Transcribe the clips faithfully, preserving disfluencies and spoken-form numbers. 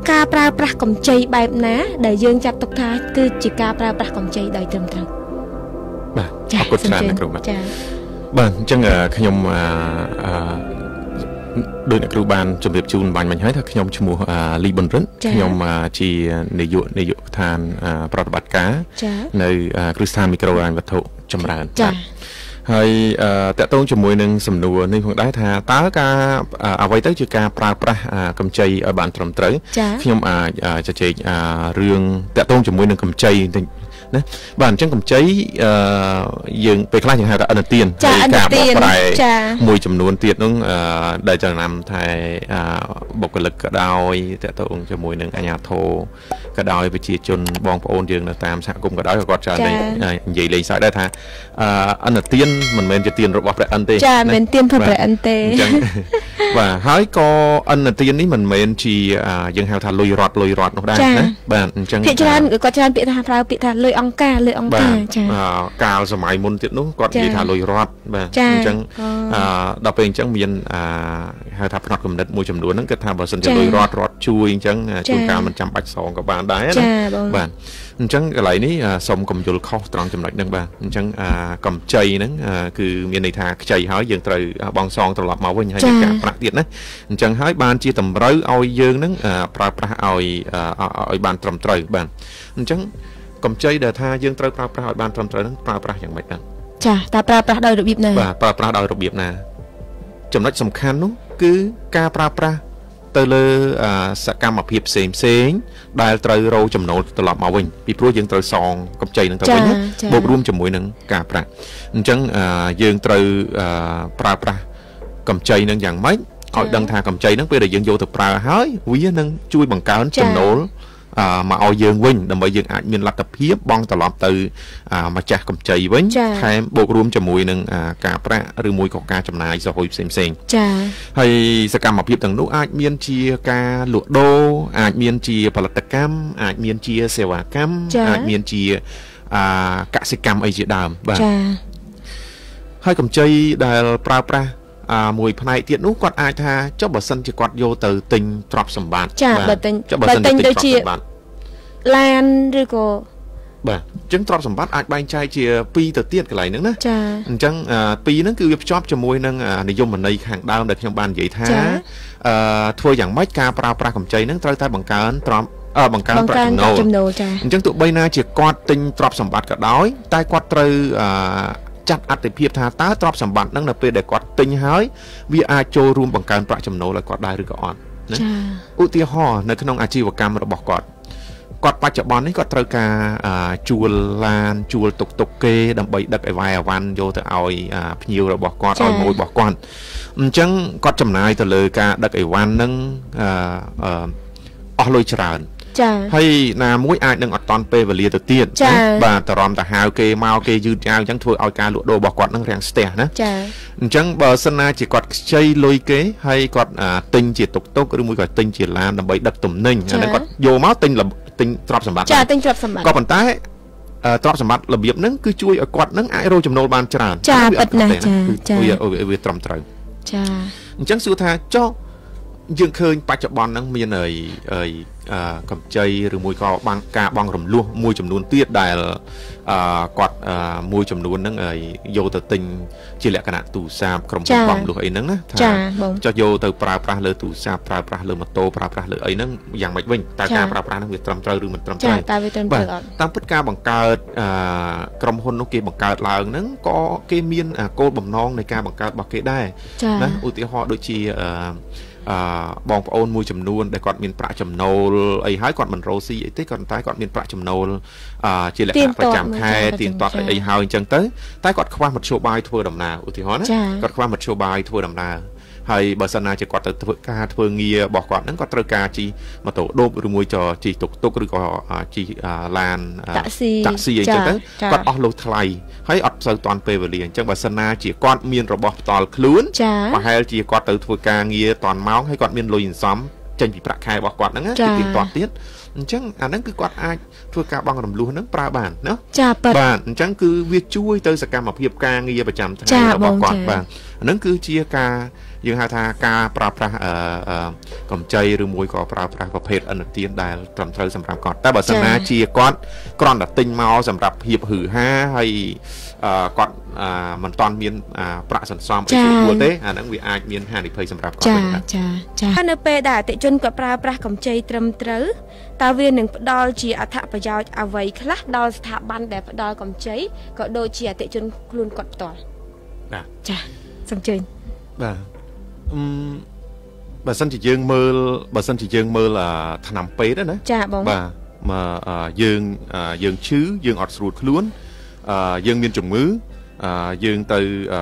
ca pra pra cầm chay bài ná để dương chặt tục thái cứ chỉ ca pra pra cầm chay đầy trầm trầm bà học cột tràn này bà bà chẳng là khi nhom đôi nè kêu ban chuẩn bị chun bàn mình thấy thật nhom chmu li bần rấn nhom chỉ nề dụ nề dụ than prot bát cá nơi kêu sa micro an vật thụ chấm rán hayแต่ต้นจมูกหนึ่งสำนวนในพวกได้ท่าตาการเอาไว้ตั้งจุดการปราบปรามกำจัยบานตรมเต๋อที่ยมจะเจเรื่องแต่ต้นจมูกหนึ่งกำจัยนะบ้านจังกำจัยยังไปคล้ายอย่างไรแต่อันเตียนในการบอกไปมวยจำนวนเตียนนั่งได้จะนำไทยบกลึกกระดอยแต่ต้นจมูกหนึ่งอัญญาโทกระดอยไปจีจนบองพระองค์ยังตามสังคมกระดอยก็จะในใหญ่เลยสายได้ท่าอันเตียนมันเป็นจะเตียนระบบแปรอันเตจ้าเป็นเตียนแปรอันเตว่าหายก็อันเตียนนี้มันเป็นจียังหาทานลอยรอดลอยรอดนกได้นะบ้านจังพี่จันก็จันปีทานเราปีทานลอยองกาลอยองกาจ้ากาลสมัยมุนติดนู้ก็ปีทานลอยรอดบ้านจังเราเป็นจังมีนหาทานพนักกำเนิดมวยจำนวนนั้นก็ทำแบบสัญญาลอยรอดรอดช่วยจังช่วงการมันจำปัจสองกับบ้านได้นะบ้านจังอะไรนี้สมกำยุลเข้าตรังจำหน่ายนั่งบ้านจังกำใจนั้นคือมีในทางใจหายยังไตรบางซองตลอดมาวันให้การประดิษฐ์นะจังหายบานจีต่ำร้อยเอาเยิงนั้นปลาปลาเอาเอาบานตรมไตรบานจังกำใจเดือดท่ายังไตรปลาปลาบานตรมไตรนั้นปลาปลาอย่างไรนั่นจ้าแต่ปลาปลาโดยระเบียบนะปลาปลาโดยระเบียบนะจำนวนสำคัญนู้คือการปลาปลาเตลสกรรมอภิบเสมเสงได้ไตรเราจำนวนตลอดมาวันปีพรุ่งยังไตรซองกับใจหนึ่งตัวนี้บวกรวมจำนวนหนึ่งกาปลาจังยังไตรปลาปลากับใจหนึ่งอย่างไม่เอาดังทางกับใจนั้นไปได้ยังโยถึงปลาหายวิ่งนั่งช่วยบังการจำนวนมาเอาเยิงวิ่งดำไปเยิงอาจมีหลักกับเพียบบองตลอดtừมาจากกับใจวิ่งแทนบวกรวมจำนวนหนึ่งกาปลาหรือมวยของการจำนายสหอยเสมเสงให้สกรรมอภิบต่างนู้อาจมีนเชียการหลุดโดอาจมีนเชียผลิตกรรมอาจมีนเชียเสวากรรมอาจมีนเชียกสิกรรมไอเจียดามบ้างให้กับใจได้ปลาปลามวยภายในเตียนนู้กอดอาจท่าเจ้าบ่สันจะกอดโยตือติงตรอบสมบัติจ้าบ่ติงบ่ติงโดยเชียแลนหรือก็บ่จังตรอบสมบัติอาจใบใจเชียปีต่อเตี้ยกันไหลนึงนะจ้าจังปีนั้นคือชอบจะมวยนั่งนิยมมันในแข่งดาวในขยมบานใหญ่ท่าทัวอย่างไม่กาปลาปลากับใจนั้นตรายใต้บังการตรอบบังการปลาจำโนจังตัวใบหน้าเชียกอดติงตรอบสมบัติกับดอยใต้กอดตรจัดอัตเพียบทาตาตรอบสมบัตินั่งในเปรย์ได้กอดติงหายวิอาโจรวมบังการประจำโนและกอดได้หรือก็อ่อนนะอุติห่อในขนมอาชีวกรรมระบบกอดกอดปัจจุบันนี้ก็ตระกาจูลลานจูลตกตกเกดำใบดักไอวายวันโยแต่เอาพิวระบบกอดเอามวยบอกกอนจังกอดจำนายแต่เลยกาดักไอวันนั่งอลอยจรานให้นามวยอาจนึงอดตอนเปเวลีตัวเตี้ยบาตรอมแต่หาวเกมาเกยืดยาวจังทัวเอาการลุโดบอกกอดนั่งแรงสเตนะจังเบอร์สนาจีกอดใช้ลอยเกให้กอดติงจีตกตกหรือมวยกอดติงจีลานดำใบดักตุ่มนิ่งอันนั้นกอดโยม้าติงหลับติงตรอบสมบัติก็ปันท้ายตรอบสมบัติระเบียบนั้นคือช่วยกอดนั่งไอโรจำนวนบานจานจ้าปัดนะจ้าเออเออตรอมตรังจ้าจังสุดท้ายเจ้ายังเคยปัจจุบันนั้นมีเอ่ยเอ่ยกับใจหรือมวยก็บางกาบางรำลุ่มมวยจำนวนเตี้ยได้กอดมวยจำนวนนั้นเอ่ยโยตติงจีแหลกขนาดตู่ซาบกรมบังหรือไอ้นั้นนะจะโยตปลาปลาเลยตู่ซาบปลาปลาเลยมาโตปลาปลาเลยไอ้นั้นอย่างไม่วิ่งแต่การปลาปลานั้นมีตรำใจหรือมันตรำใจตามพฤติการบังการกรมพลนกเกบังการลาวนั้นก็เกมีนโกลบ่มน้องในการบังการบักเกได้นะอุติหอโดยชีบองโอนมวยจำนวนได้ก่อนมีประจำโนลไอ้หายก่อนมันโรซี่ไอ้ที่ก่อนตายก่อนมีประจำโนลจีแหลกประจำแค่ตีนตอดไอ้หายจังเต้ตายก่อนความมัดโชบายทัวร์ดำนาอุทิศนะก่อนความมัดโชบายทัวร์ดำนาให้บาสนาจะก่อนแต่ทัวร์กาทัวร์เงียบอกก่อนนั้นก็ตระกาจีมาโตโดบหรือมวยจอจีตกตกหรือก็จีลานตักซีตักซีจังเต้ก่อนออกลงทลายให้อดเซอร์ตอนเปเวลียนจังบาสนาจีก่อนมีนระบบตอลคลุ้นมาให้จีก่อนแต่ทัวร์กาเงียตอนเมาให้ก่อนมีนลอยซ้ำจังปีประคายบอกก่อนนั้นจีติดต่อติดจังอันนั้นคือก่อนอาทัวร์กาบางรำลูนั้นปลาบานเนาะบานจังคือวิช่วยเตอร์สกรรมอภิบกาเงียประจำทางบอกก่อนบานហ្នឹងគឺជាការយើងហៅថាការប្រើប្រាស់កម្ចីឬមួយក៏ប្រើប្រាស់ប្រភេទឥណទានដែលត្រឹមត្រូវសម្រាប់គាត់តែបើសិនណាជាគាត់គ្រាន់តែទិញមកសម្រាប់ភាពហឺហាហើយគាត់មិនតាន់មានប្រាក់សន្សំអីជួលទេអាហ្នឹងវាអាចមានហានិភ័យសម្រាប់គាត់វិញណាចាចានៅពេលដែលអតិជនគាត់ប្រើប្រាស់កម្ចីត្រឹមត្រូវតើវានឹងផ្ដល់ជាអត្ថប្រយោជន៍អ្វីខ្លះដល់ស្ថាប័នដែលផ្ដល់កម្ចីក៏ដូចជាអតិជនខ្លួនគាត់ផ្ទាល់បាទចាសូមជើញបាទអឺបើសិនជាយើងមើលបើសិនជាយើងមើលថ្នាំពេទ្យណាចាបងបាទមកយើងយើងឈឺយើងអត់ស្រួលខ្លួនយើងមានជំងឺយើងទៅ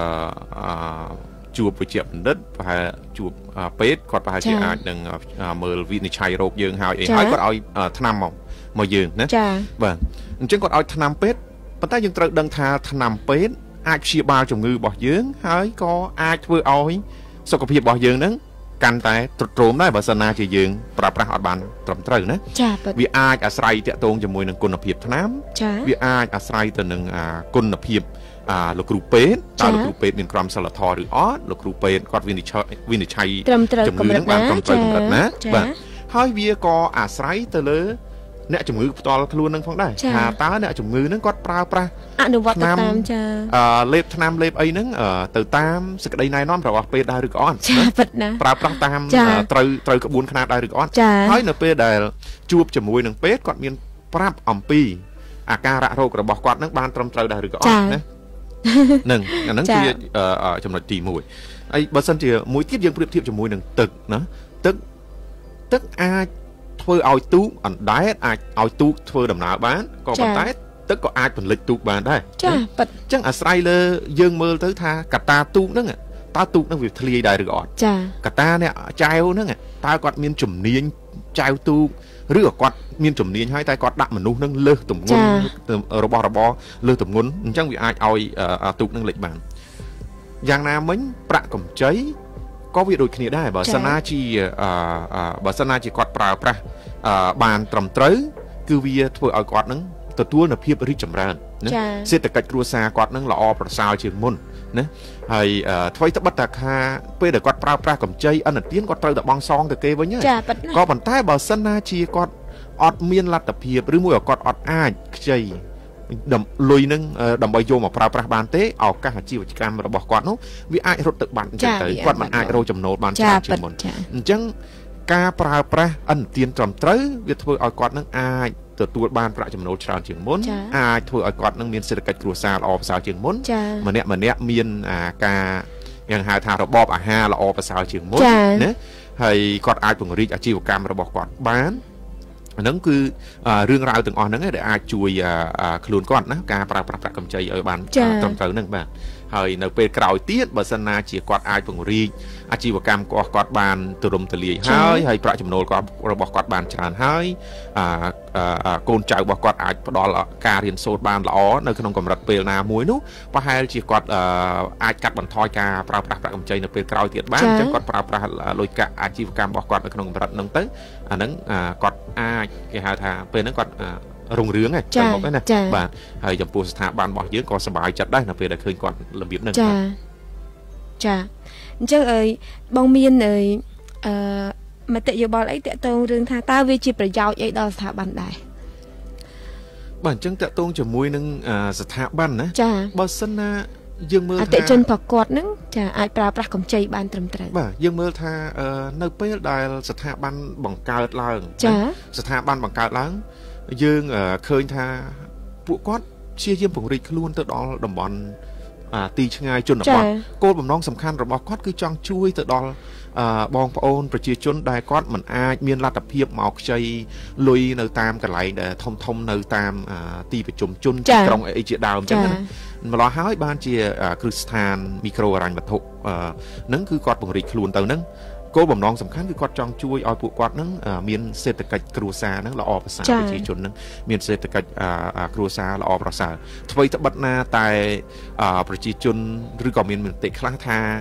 ជួបវិជ្ជបណ្ឌិតប្រហែលជួបពេទ្យគាត់ប្រហែលជាអាចនឹងមើលវិនិច្ឆ័យរោគយើងហើយអីហើយគាត់ឲ្យថ្នាំមកមកយើងណាបាទអញ្ចឹងគាត់ឲ្យថ្នាំពេទ្យប៉ុន្តែយើងត្រូវដឹងថាថ្នាំពេទ្យអាចព្យាបាលជំងឺរបស់យើងហើយក៏អាចធ្វើឲ្យសុខភាពរបស់យើងហ្នឹងកាន់តែទ្រុឌទ្រោមដែរបើសិនណាជាយើងប្រើប្រាស់អត់បានត្រឹមត្រូវណាចាវាអាចអាស្រ័យតាក់ទងជាមួយនឹងគុណភាពថ្នាំវាអាចអាស្រ័យទៅនឹងគុណភាពលោកគ្រូពេទ្យតើលោកគ្រូពេទ្យមានក្រមសីលធម៌ឬអត់លោកគ្រូពេទ្យគាត់វិនិច្ឆ័យវិនិច្ឆ័យជំងឺហ្នឹងបានត្រឹមត្រូវកម្រិតណាបាទហើយវាក៏អាស្រ័យទៅលើអ្នកជំងឺផ្ទាល់ខ្លួននឹងផងដែរថាតើអ្នកជំងឺហ្នឹងគាត់ប្រើប្រាស់អនុវត្តតាមចាអឺលេបថ្នាំលេបអីហ្នឹងទៅតាមសេចក្តីណែនាំរបស់ពេទ្យដែរឬក៏អត់ចាពិតណាប្រើប្រាស់តាមត្រូវត្រូវក្បួនខ្នាតដែរឬក៏អត់ហើយនៅពេលដែលជួបជាមួយនឹងពេទ្យគាត់មានប្រាប់អំពីអាការៈរោគរបស់គាត់ហ្នឹងបានត្រឹមត្រូវដែរឬក៏អត់ណាហ្នឹងអាហ្នឹងជាចំណុចទីមួយហើយបើសិនជាមួយទៀតយើងប្រៀបធៀបជាមួយនឹងទឹកណាទឹកទឹកអាចធ្វើឲ្យទូកអណ្ដែតអាចឲ្យទូកធ្វើដំណើរបានក៏ប៉ុន្តែទឹកក៏អាចបន្លិចទូកបានដែរចាប៉ិតអញ្ចឹងអាស្រ័យលើយើងមើលទៅថាកតាទូកហ្នឹងតើទូកហ្នឹងវាធ្លាយដែរឬក៏អត់ចាកតាអ្នកចែវហ្នឹងតើគាត់មានជំនាញចែវទូកឬក៏គាត់មានជំនាញហើយតែគាត់ដាក់មនុស្សហ្នឹងលើសទម្ងន់របស់របរលើសទម្ងន់អញ្ចឹងវាអាចឲ្យទូកហ្នឹងលិចបានយ៉ាងណាមិញប្រាក់កម្ចីក៏វាដូចគ្នាដែរបើសិនណាជាបើសិនណាជាគាត់ប្រើប្រាស់បានត្រឹមត្រូវគឺវាធ្វើឲ្យគាត់នឹងទទួលនូវភាពរីកចម្រើនណាសេដ្ឋកិច្ចគ្រួសារគាត់នឹងល្អប្រសើរជាងមុនណាហើយអ្វីត្បិតតែថាពេលដែលគាត់ប្រើប្រាស់កម្ចីឥណទានគាត់ត្រូវតែបង់សងទៅគេវិញហើយក៏ប៉ុន្តែបើសិនណាជាគាត់អត់មានលទ្ធភាពឬមួយក៏គាត់អត់អាចខ្ចីលុយនឹងដើម្បីយកមកប្រើប្រាស់បានទេឱកាសអាជីវកម្មរបស់គាត់នោះវាអាចរត់ទៅបាត់អញ្ចឹងទៅគាត់មិនអាចរកចំណូលបានច្រើនជាងមុនអញ្ចឹងការប្រើប្រាស់ឥណទានត្រឹមត្រូវវាធ្វើឲ្យគាត់នឹងអាចទទួលបានប្រាក់ចំណូលច្រើនជាងមុនអាចធ្វើឲ្យគាត់នឹងមានសេដ្ឋកិច្ចគ្រួសារល្អប្រសើរជាងមុនម្នាក់ម្នាក់មានការយ៉ាងហៅថារបបអាហារល្អប្រសើរជាងមុនណាហើយគាត់អាចពង្រីកអាជីវកម្មរបស់គាត់បានអាហ្នឹងគឺរឿងរ៉ាវទាំងអស់ហ្នឹងដែលអាចជួយខ្លួនគាត់ណាការប្រើប្រាស់ប្រាក់កម្ចីឲ្យបានត្រឹមត្រូវហ្នឹងបាទហើយនៅពេលក្រោយទៀតបើសិនណាជាគាត់អាចពង្រីកអាជីវកម្មរបស់គាត់បានទូលំទូលាយហើយហើយប្រាក់ចំណូលគាត់របស់គាត់បានច្រើនហើយកូនចៅរបស់គាត់អាចផ្ដល់ការរៀនសូត្របានល្អនៅក្នុងកម្រិតពេលណាមួយនោះប្រហែលជាគាត់អាចកាត់បន្ថយការប្រើប្រាស់ប្រាក់កម្ចីនៅពេលក្រោយទៀតបានអញ្ចឹងគាត់ប្រើប្រាស់លុយកាក់អាជីវកម្មរបស់គាត់នៅក្នុងកម្រិតហ្នឹងទៅអាហ្នឹងគាត់អាចគេហៅថាពេលហ្នឹងគាត់រុងរឿងហ្នឹងចាំមកណាបាទហើយចំពោះស្ថាប័នរបស់យើងក៏សប្បាយចិត្តដែរនៅពេលដែលឃើញគាត់របៀបហ្នឹងចាចាអញ្ចឹងអើយបងមានអើយអឺមតិយោបល់អីតាក់ទងរឿងថាតើវាជាប្រយោជន៍អីដល់ស្ថាប័នដែរបាទអញ្ចឹងតាក់ទងជាមួយនឹងស្ថាប័នណាបើសិនណាយើងមើលថាអតិជនប្រកបហ្នឹងចាអាចប្រើប្រាស់កម្ចីបានត្រឹមត្រូវបាទយើងមើលថានៅពេលដែលស្ថាប័នបង្កើតឡើងស្ថាប័នបង្កើតឡើងយើងឃើញថាពួកគាត់ព្យាយាមពង្រីកខ្លួនទៅដល់តំបន់ទីឆ្ងាយជនបទគោលបំណងសំខាន់របស់គាត់គឺចង់ជួយទៅដល់បងប្អូនប្រជាជនដែលគាត់មិនអាចមានលទ្ធភាពមកខ្ចីលុយនៅតាមកន្លែងដែលធំធំនៅតាមទីប្រជុំជនទីក្រុងអីជាដើមអញ្ចឹងណាម្ល៉េះហើយបានជាគ្រឹះស្ថានមីក្រូហិរញ្ញវត្ថុហ្នឹងគឺគាត់ពង្រីកខ្លួនទៅហ្នឹងគោលបំណងសំខាន់គឺគាត់ចង់ជួយឲ្យពួកគាត់នឹងមានសេដ្ឋកិច្ចគ្រួសារនឹងល្អប្រសើរប្រជាជននឹងមានសេដ្ឋកិច្ចគ្រួសារល្អប្រសើរអ្វីត្បិតណាតែប្រជាជនឬក៏មានមតិខ្លះថា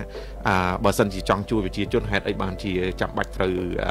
à bà sân chỉ chọn chui về chia chốt hết ấy bàn chỉ chậm bạch từ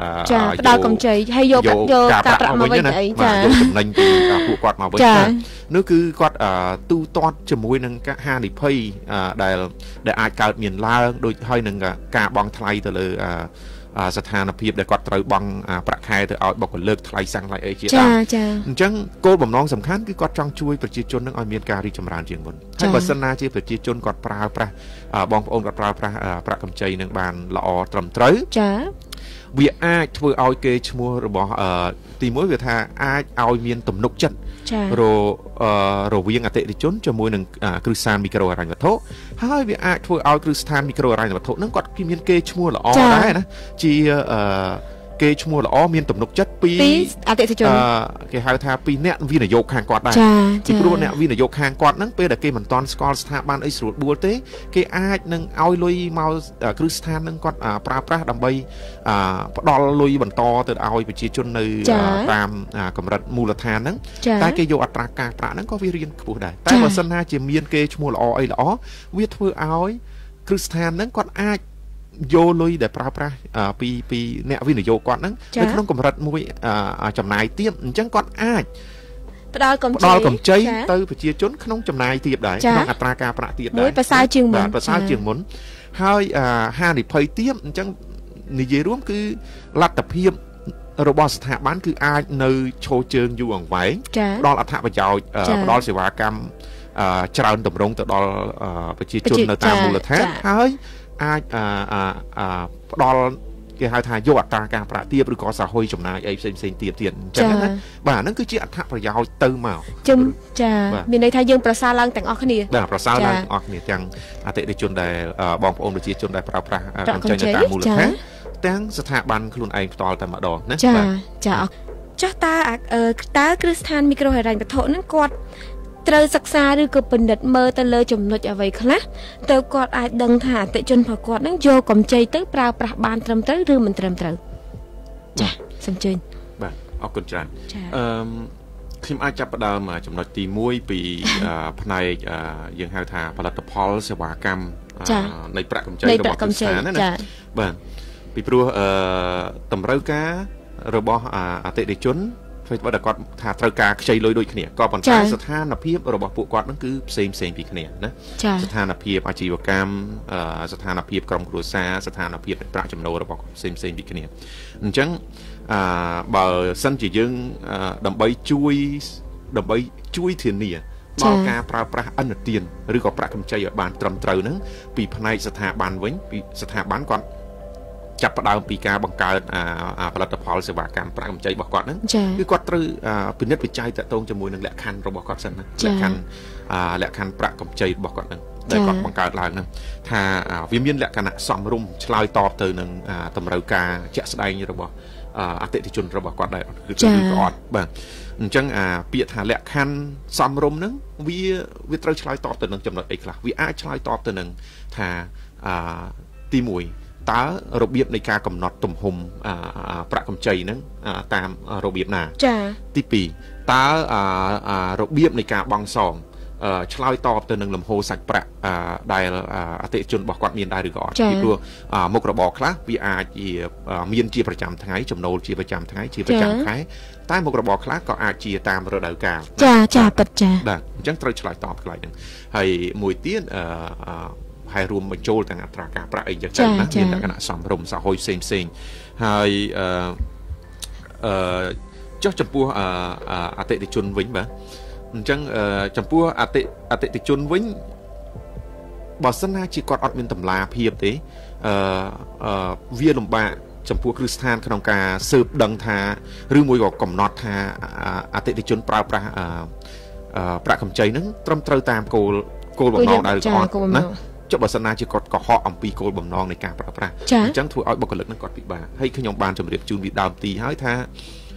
à đào cầm chày hay vô cắt vô cà bạc mà vậy đấy mà vô cầm nành thì phụ quạt mà vậy nếu cứ quạt tu toát cho môi nâng các hai đi pay để để ai cào miền la đôi hơi nâng cả bong thay từ lờiสถานភាពដែលគាត់ត្រូវបង់ប្រាក់ខែទៅឲ្យបុគ្គលិកថ្លៃសាំងថ្លៃអីជាដើមអញ្ចឹងគោលបំណងសំខាន់គឺគាត់ចង់ជួយប្រជាជននឹងឲ្យមានការរីកចម្រើនជាងមុនហើយបើសិនណាជាប្រជាជនគាត់ប្រើប្រាស់បងប្អូនគាត់ប្រើប្រាស់ប្រាក់កម្ចីនឹងបានល្អត្រឹមត្រូវចាវាអាចធ្វើឲ្យគេឈ្មោះរបស់ទីមួយវាថាអាចឲ្យមានទំនុកចិត្តររវាងអតិថិជនជាមួយនឹងគ្រឹះស្ថានមីក្រូហិរញ្ញវត្ថុហើយវាអាចធ្វើឲ្យគ្រឹះស្ថានមីក្រូហិរញ្ញវត្ថុហ្នឹងគាត់មានគេឈ្មោះល្អដែរណាជាគេឈ្មោះល្អមានទំនុកចិត្តពីអតិថិជនគេហៅថាពីអ្នកវិនិយោគខាងគាត់ដែរពីព្រោះអ្នកវិនិយោគខាងគាត់ហ្នឹងពេលដែលគេមិនទាន់ស្គាល់ស្ថាប័នអីស្រួលបួលទេគេអាចនឹងឲ្យលុយមកគ្រឹះស្ថានហ្នឹងគាត់ប្រើប្រាស់ដើម្បីផ្ដល់លុយបន្តទៅឲ្យប្រជាជននៅតាមកម្រិតមូលដ្ឋានហ្នឹងតែគេយកអត្រាការប្រាក់ហ្នឹងក៏វារៀនខ្ពស់ដែរតែបើសិនណាជាមានគេឈ្មោះល្អអីល្អវាធ្វើឲ្យគ្រឹះស្ថានហ្នឹងគាត់អាចយកលុយដែលប្រើប្រាស់ពីពីអ្នកវិនិយោគគាត់ហ្នឹងនៅក្នុងកម្រិតមួយចំណាយទាបអញ្ចឹងគាត់អាចផ្ដល់កម្ចីផ្ដល់កម្ចីទៅប្រជាជនក្នុងចំណាយទាបដែរក្នុងអត្រាការប្រាក់ទាបដែរមួយប្រសើរជាងមុនប្រសើរជាងមុនហើយហានិភ័យទាបអញ្ចឹងនិយាយរួមគឺលទ្ធភាពរបស់ស្ថាប័នគឺអាចនៅឈរជើងយូរអង្វែងផ្ដល់អត្ថប្រយោជន៍ផ្ដល់សេវាកម្មច្រើនតម្រង់ទៅដល់ប្រជាជននៅតាមមូលដ្ឋានហើយអាចផ្ដល់គេហៅថាយកអត្រាការប្រាក់ទាបឬក៏សហយចំណាយអីផ្សេងផ្សេងទៀតទៀតអញ្ចឹងណាបាទហ្នឹងគឺជាអត្ថប្រយោជន៍ទៅមកជំចាមានន័យថាយើងប្រសើរឡើងទាំងអស់គ្នាបាទប្រសើរឡើងទាំងអស់គ្នាទាំងអតិថិជនដែលបងប្អូនប្រជាជនដែលប្រើប្រាស់កម្ចីនៅតាមមូលដ្ឋានទាំងស្ថាប័នខ្លួនឯងផ្ទាល់តែម្ដងណាចាចាចាស់តើតើគ្រឹះស្ថានមីក្រូហិរញ្ញវត្ថុហ្នឹងគាត់ត្រូវសិក្សាឬក៏ពិនិត្យមើលទៅលើចំណុចអ្វីខ្លះទៅគាត់អាចដឹងថាអតិជនរបស់គាត់នឹងយកកម្ចីទៅប្រើប្រាស់បានត្រឹមត្រូវឬមិនត្រឹមត្រូវចាសូមជឿបាទអរគុណច្រើនអឺខ្ញុំអាចចាប់ផ្ដើមចំណុចទីមួយពីផ្នែកយើងហៅថាផលិតផលសេវាកម្មនៃប្រាក់កម្ចីរបស់គ្រឹះស្ថានណាបាទពីព្រោះអឺតម្រូវការរបស់អតិថិជនធ្វើឲ្យគាត់ថាត្រូវការខ្ចីលុយដូចគ្នាក៏ប៉ុន្តែស្ថានភាពរបស់ពួកគាត់ហ្នឹងគឺផ្សេងផ្សេងពីគ្នាណាស្ថានភាពអាជីវកម្មស្ថានភាពក្រុមគ្រួសារស្ថានភាពប្រាក់ចំណូលរបស់ផ្សេងផ្សេងពីគ្នាអញ្ចឹងអឺបើសិនជាយើងដើម្បីជួយដើម្បីជួយធានាដល់ការប្រើប្រាស់ឥណទានឬក៏ប្រាក់កម្ចីឲ្យបានត្រឹមត្រូវហ្នឹងពីផ្នែកស្ថាប័នវិញពីស្ថាប័នគាត់ចាប់ផ្ដើមពីការបង្កើតផលិតផលសេវាកម្មប្រាក់កម្ចីរបស់គាត់ហ្នឹងគឺគាត់ត្រូវពិនិត្យវិจัยតាក់ទងជាមួយនឹងលក្ខខណ្ឌរបស់គាត់សិនណាលក្ខខណ្ឌលក្ខខណ្ឌប្រាក់កម្ចីរបស់គាត់ហ្នឹងដែលគាត់បង្កើតឡើងហ្នឹងថាវាមានលក្ខណៈសមរម្យឆ្លើយតបទៅនឹងតម្រូវការជាក់ស្ដែងរបស់អតិថិជនរបស់គាត់ដែរគឺគឺក៏អត់បាទអញ្ចឹងអាពាក្យថាលក្ខខណ្ឌសមរម្យហ្នឹងវាវាត្រូវឆ្លើយតបទៅនឹងចំណុចអីខ្លះវាអាចឆ្លើយតបទៅនឹងថាទីមួយតើរបៀបនៃការកំណត់ទំហំប្រាក់កម្ចីហ្នឹងតាមរបៀបណាចា៎ទីពីរតើរបៀបនៃការបង់សងឆ្លើយតបទៅនឹងលំហូរសាច់ប្រាក់ដែលអតិថិជនរបស់គាត់មានដែរឬក៏អត់ពីព្រោះមុខរបរខ្លះវាអាចជាមានជាប្រចាំថ្ងៃចំណូលជាប្រចាំថ្ងៃជាប្រចាំខែតែមុខរបរខ្លះក៏អាចជាតាមរដូវកាលចាចាពិតចាបាទអញ្ចឹងត្រូវឆ្លើយតបខ្លាំងហ្នឹងហើយមួយទៀតអឺហើយរួមបញ្ចូលទាំងអត្រាការប្រាក់អីចឹងទៅណាមានលក្ខណៈសមរម្យសហយផ្សេងផ្សេងហើយអឺអឺចុះចំពោះអតិថិជនវិញបាទអញ្ចឹងចំពោះអតិអតិថិជនវិញបើសិនណាជាគាត់អត់មានតម្លាភាពទេអឺវាលំបាកចំពោះគ្រឹះស្ថានក្នុងការស៊ើបដឹងថាឬមួយក៏កំណត់ថាអតិថិជនប្រើប្រាស់ប្រាក់កម្ចីហ្នឹងត្រឹមត្រូវតាមគោលគោលបំណងដែរឬក៏អត់ណាចុះបើសិនណាជាគាត់កុហកអំពីគោលបំណងនៃការប្រើប្រាស់អញ្ចឹងធ្វើឲ្យបុគ្គលិកនឹងគាត់ពិបាកហើយខ្ញុំបានជម្រាបជូនពីដើមទីហើយថាអ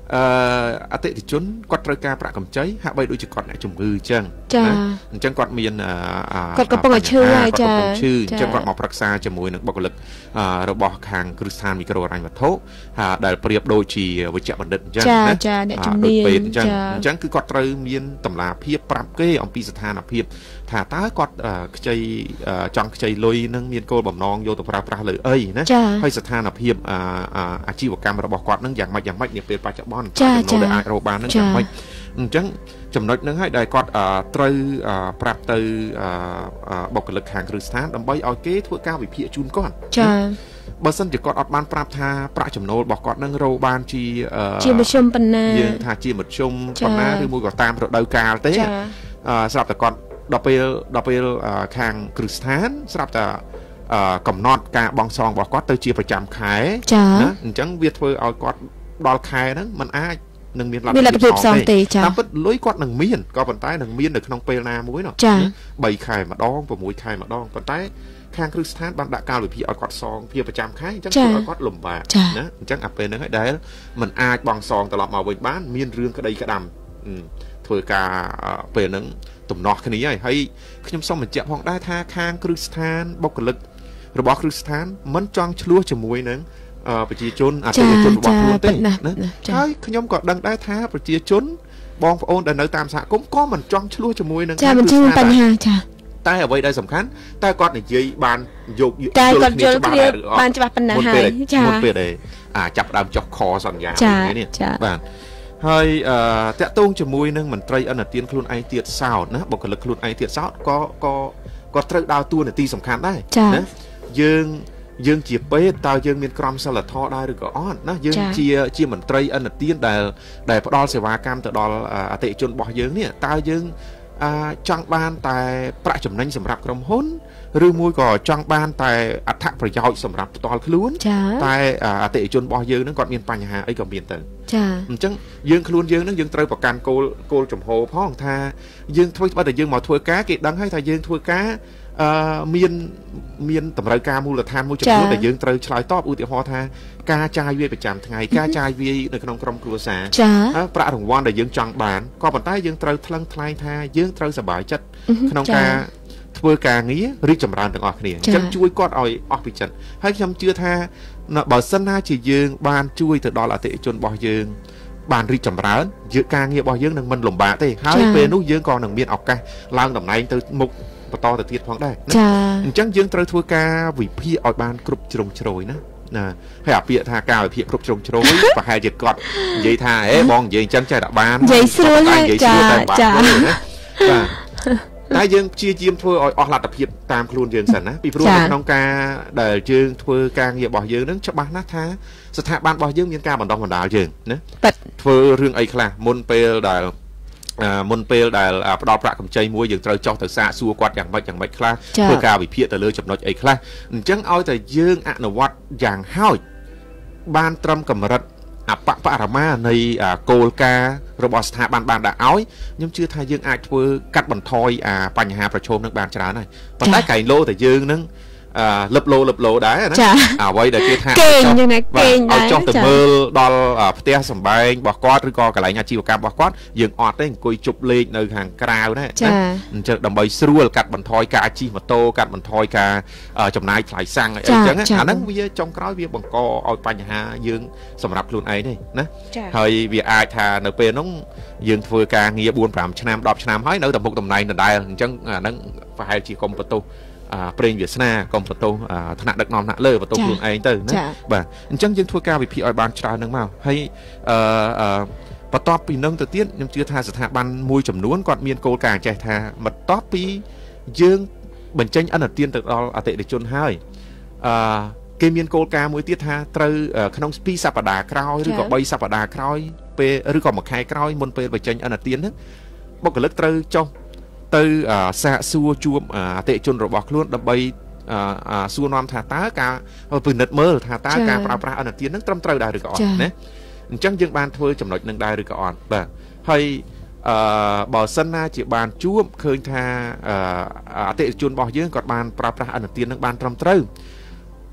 អតិថិជនគាត់ត្រូវការប្រាក់កម្ចីហាក់បីដូចជាគាត់អ្នកជំងឺអញ្ចឹងណាអញ្ចឹងគាត់មានគាត់កំពុងតែឈឺហើយចាឈឺអញ្ចឹងគាត់មកប្រឹក្សាជាមួយនឹងបុគ្គលិករបស់ខាងគ្រឹះស្ថានមីក្រូហិរញ្ញវត្ថុដែលប្រៀបដូចជាវិជ្ជបណ្ឌិតអញ្ចឹងណាចាអ្នកជំនាញអញ្ចឹងអញ្ចឹងគឺគាត់ត្រូវមានតម្លាភាពប្រាប់គេអំពីស្ថានភាពថាតើគាត់ខ្ចីចង់ខ្ចីលុយនឹងមានគោលបំណងយកទៅប្រើប្រាស់លើអីណាហើយស្ថានភាពអាជីវកម្មរបស់គាត់នឹងយ៉ាងម៉េចយ៉ាងម៉េចនាពេលបច្ចុប្បន្នចំណូលដែលអាចរកបាននឹងយ៉ាងម៉េចអញ្ចឹងចំណុចហ្នឹងហើយដែលគាត់ត្រូវប្រាប់ទៅបុគ្គលិកខាងគ្រឹះស្ថានដើម្បីឲ្យគេធ្វើការវិភាគជូនគាត់ចាបើសិនជាគាត់អត់បានប្រាប់ថាប្រាក់ចំណូលរបស់គាត់នឹងរកបានជាជាមធ្យមប៉ុណ្ណាយើងថាជាមធ្យមប៉ុណ្ណាឬមួយក៏តាមរដូវកាលទេស្រាប់តែគាត់ដល់ពេលដល់ពេលខាងគ្រឹះស្ថានស្រាប់តែកំណត់ការបង់សងរបស់គាត់ទៅជាប្រចាំខែណាអញ្ចឹងវាធ្វើឲ្យគាត់ដល់ខែហ្នឹងมันអាចនឹងមានលទ្ធភាពសងទេចាតាមពិតលុយគាត់នឹងមានក៏ប៉ុន្តែនឹងមាននៅក្នុងពេលណាមួយនោះបីខែម្ដង៦ខែម្ដងប៉ុន្តែខាងគ្រឹះស្ថានបានដាក់កាលវិភាគឲ្យគាត់សងជាប្រចាំខែអញ្ចឹងធ្វើឲ្យគាត់លំបាកណាអញ្ចឹងអាពេលហ្នឹងហើយដែលมันអាចបង់សងត្រឡប់មកវិញបានមានរឿងក្តីក្តាំធ្វើការពេលហ្នឹងទំនាស់គ្នាហើយហើយខ្ញុំសូមបញ្ជាក់ផងដែរថាខាងគ្រឹះស្ថានបុគ្គលិករបស់គ្រឹះស្ថានមិនចង់ឆ្លោះជាមួយនឹងប្រជាជនអតិថិជនរបស់ខ្លួនទេណាហើយខ្ញុំក៏ដឹងដែរថាប្រជាជនបងប្អូនដែលនៅតាមសហគមន៍ក៏មិនចង់ឆ្លោះជាមួយនឹងចាមិនជាបញ្ហាចាតែអ្វីដែលសំខាន់តែគាត់និយាយបានយកយល់គ្នាច្បាស់បានច្បាស់ប៉ុណ្ណាហើយចាមុនពេលដែលចាប់ដើមចុះខសន្យានេះបាទហើយតាក់ទងជាមួយនឹងមន្ត្រីអន្តរជាតិខ្លួនឯងទៀតសោតណាបុគ្គលិកខ្លួនឯងទៀតសោតក៏ក៏គាត់ត្រូវដើរតួនាទីសំខាន់ដែរណាយើងយើងជាពេទ្យតើយើងមានក្រមសីលធម៌ដែរឬក៏អត់ណាយើងជាជាមន្ត្រីអន្តរជាតិដែលដែលផ្ដល់សេវាកម្មទៅដល់អតិថិជនរបស់យើងនេះតើយើងចង់បានតែប្រាក់ចំណេញសម្រាប់ក្រុមហ៊ុនឬមួយក៏ចង់បានតែអត្ថប្រយោជន៍សម្រាប់ផ្ទាល់ខ្លួនតែអតិថិជនរបស់យើងនឹងគាត់មានបញ្ហាអីក៏មានទៅចាអញ្ចឹងយើងខ្លួនយើងនឹងយើងត្រូវប្រកាន់គោលគោលចំហផងថាយើងធ្វើបើតែយើងមកធ្វើការគេដឹងហើយថាយើងធ្វើការអឺមានមានតម្រូវការមូលដ្ឋានមួយចំនួនដែលយើងត្រូវឆ្លើយតបឧទាហរណ៍ថាការចាយវាយប្រចាំថ្ងៃការចាយវាយនៅក្នុងក្រុមគ្រួសារប្រាក់រង្វាន់ដែលយើងចង់បានក៏ប៉ុន្តែយើងត្រូវថ្លឹងថ្លែងថាយើងត្រូវសប្បាយចិត្តក្នុងការធ្វើការងាររីកចម្រើនទាំងអស់គ្នាអញ្ចឹងជួយគាត់ឲ្យអស់ពីចិត្តហើយខ្ញុំជឿថាបើសិនណាជាយើងបានជួយទៅដល់អតិថិជនរបស់យើងបានរីកចម្រើនយើងការងាររបស់យើងនឹងមិនលំបាកទេហើយពេលនោះយើងក៏នឹងមានឱកាសឡើងតំណែងទៅមុខបន្តទៅទៀតផងដែរអញ្ចឹងយើងត្រូវធ្វើការវិភាគឲ្យបានគ្រប់ជ្រុងជ្រោយណាណាហើយអាពាក្យថាការវិភាគគ្រប់ជ្រុងជ្រោយប្រហែលជាគាត់និយាយថាអេបងនិយាយអញ្ចឹងចេះតែបាននិយាយស្រួលហើយចាចាបាទតែយើងព្យាយាមធ្វើឲ្យអស់លទ្ធភាពតាមខ្លួនយើងសិនណាពីព្រោះនៅក្នុងការដែលយើងធ្វើការងាររបស់យើងនឹងច្បាស់ណាស់ថាស្ថាប័នរបស់យើងមានការបណ្ដុះបណ្ដាលយើងណាធ្វើរឿងអីខ្លះមុនពេលដែលមុនពេលដែលផ្ដល់ប្រាក់កម្ចីមួយយើងត្រូវចោះទៅសាកសួរគាត់យ៉ាងម៉េចយ៉ាងម៉េចខ្លះធ្វើការវិភាគទៅលើចំណុចអីខ្លះអញ្ចឹងឲ្យតែយើងអនុវត្តយ៉ាងហោចបានត្រឹមកម្រិតអបបរមានៃគោលការណ៍របស់ស្ថាប័នបានដាក់ឲ្យខ្ញុំជឿថាយើងអាចធ្វើកាត់បន្ថយបញ្ហាប្រឈមនឹងបានច្រើនហើយប៉ុន្តែកែងលោតែយើងនឹងលឹបលោលឹបលោដែរណាអ្វីដែលគេថាគេងយ៉ាងណាគេងដែរចង់ទៅមើលដល់ផ្ទះសម្បែងរបស់គាត់ឬក៏កន្លែងអាជីវកម្មរបស់គាត់យើងអត់ទេអង្គុយជប់លេខនៅខាងក្រៅណាអញ្ចឹងដើម្បីស្រួលកាត់បន្ថយការជិះម៉ូតូកាត់បន្ថយការចំណាយថ្លៃសាំងអីចឹងអាហ្នឹងវាចុងក្រោយវាបង្កឲ្យបញ្ហាយើងសម្រាប់ខ្លួនឯងទេណាហើយវាអាចថានៅពេលហ្នឹងយើងធ្វើការងារបួនប្រាំឆ្នាំដប់ឆ្នាំហើយនៅតែមុខតំណែងដដែលអញ្ចឹងអាហ្នឹងប្រហែលជាកុំបន្ទោសប្រេងវាសនាកុំបន្ទោសថ្នាក់ដឹកនាំថ្នាក់លើបន្ទោសខ្លួនឯងទៅណាបាទអញ្ចឹងយើងធ្វើការវិភាគឲ្យបានច្រើននឹងមកហើយអឺបន្ទាប់ពីនឹងទៅទៀតខ្ញុំជឿថាស្ថាប័នមួយចំនួនគាត់មានគោលការណ៍ចេះថាបន្ទាប់ពីយើងបញ្ចេញអនុទានទៅដល់អតិថិជនហើយអឺគេមានគោលការណ៍មួយទៀតថាត្រូវក្នុងពីរសប្តាហ៍ក្រោយឬក៏បីសប្តាហ៍ក្រោយពេលឬក៏មួយខែក្រោយមុនពេលបញ្ចេញអនុទានហ្នឹងបុគ្គលិកត្រូវចុះទៅសាកសួរជួបអតិថិជនរបស់ខ្លួនដើម្បីសួរនាំថាតើការពិនិត្យមើលថាតើការប្រើប្រាស់អនុទាននឹងត្រឹមត្រូវដែរឬក៏អត់ណាអញ្ចឹងយើងបានធ្វើចំណុចនឹងដែរឬក៏អត់បាទហើយអឺបើសិនណាជាបានជួបឃើញថាអតិថិជនរបស់យើងគាត់បានប្រើប្រាស់អនុទាននឹងបានត្រឹមត្រូវ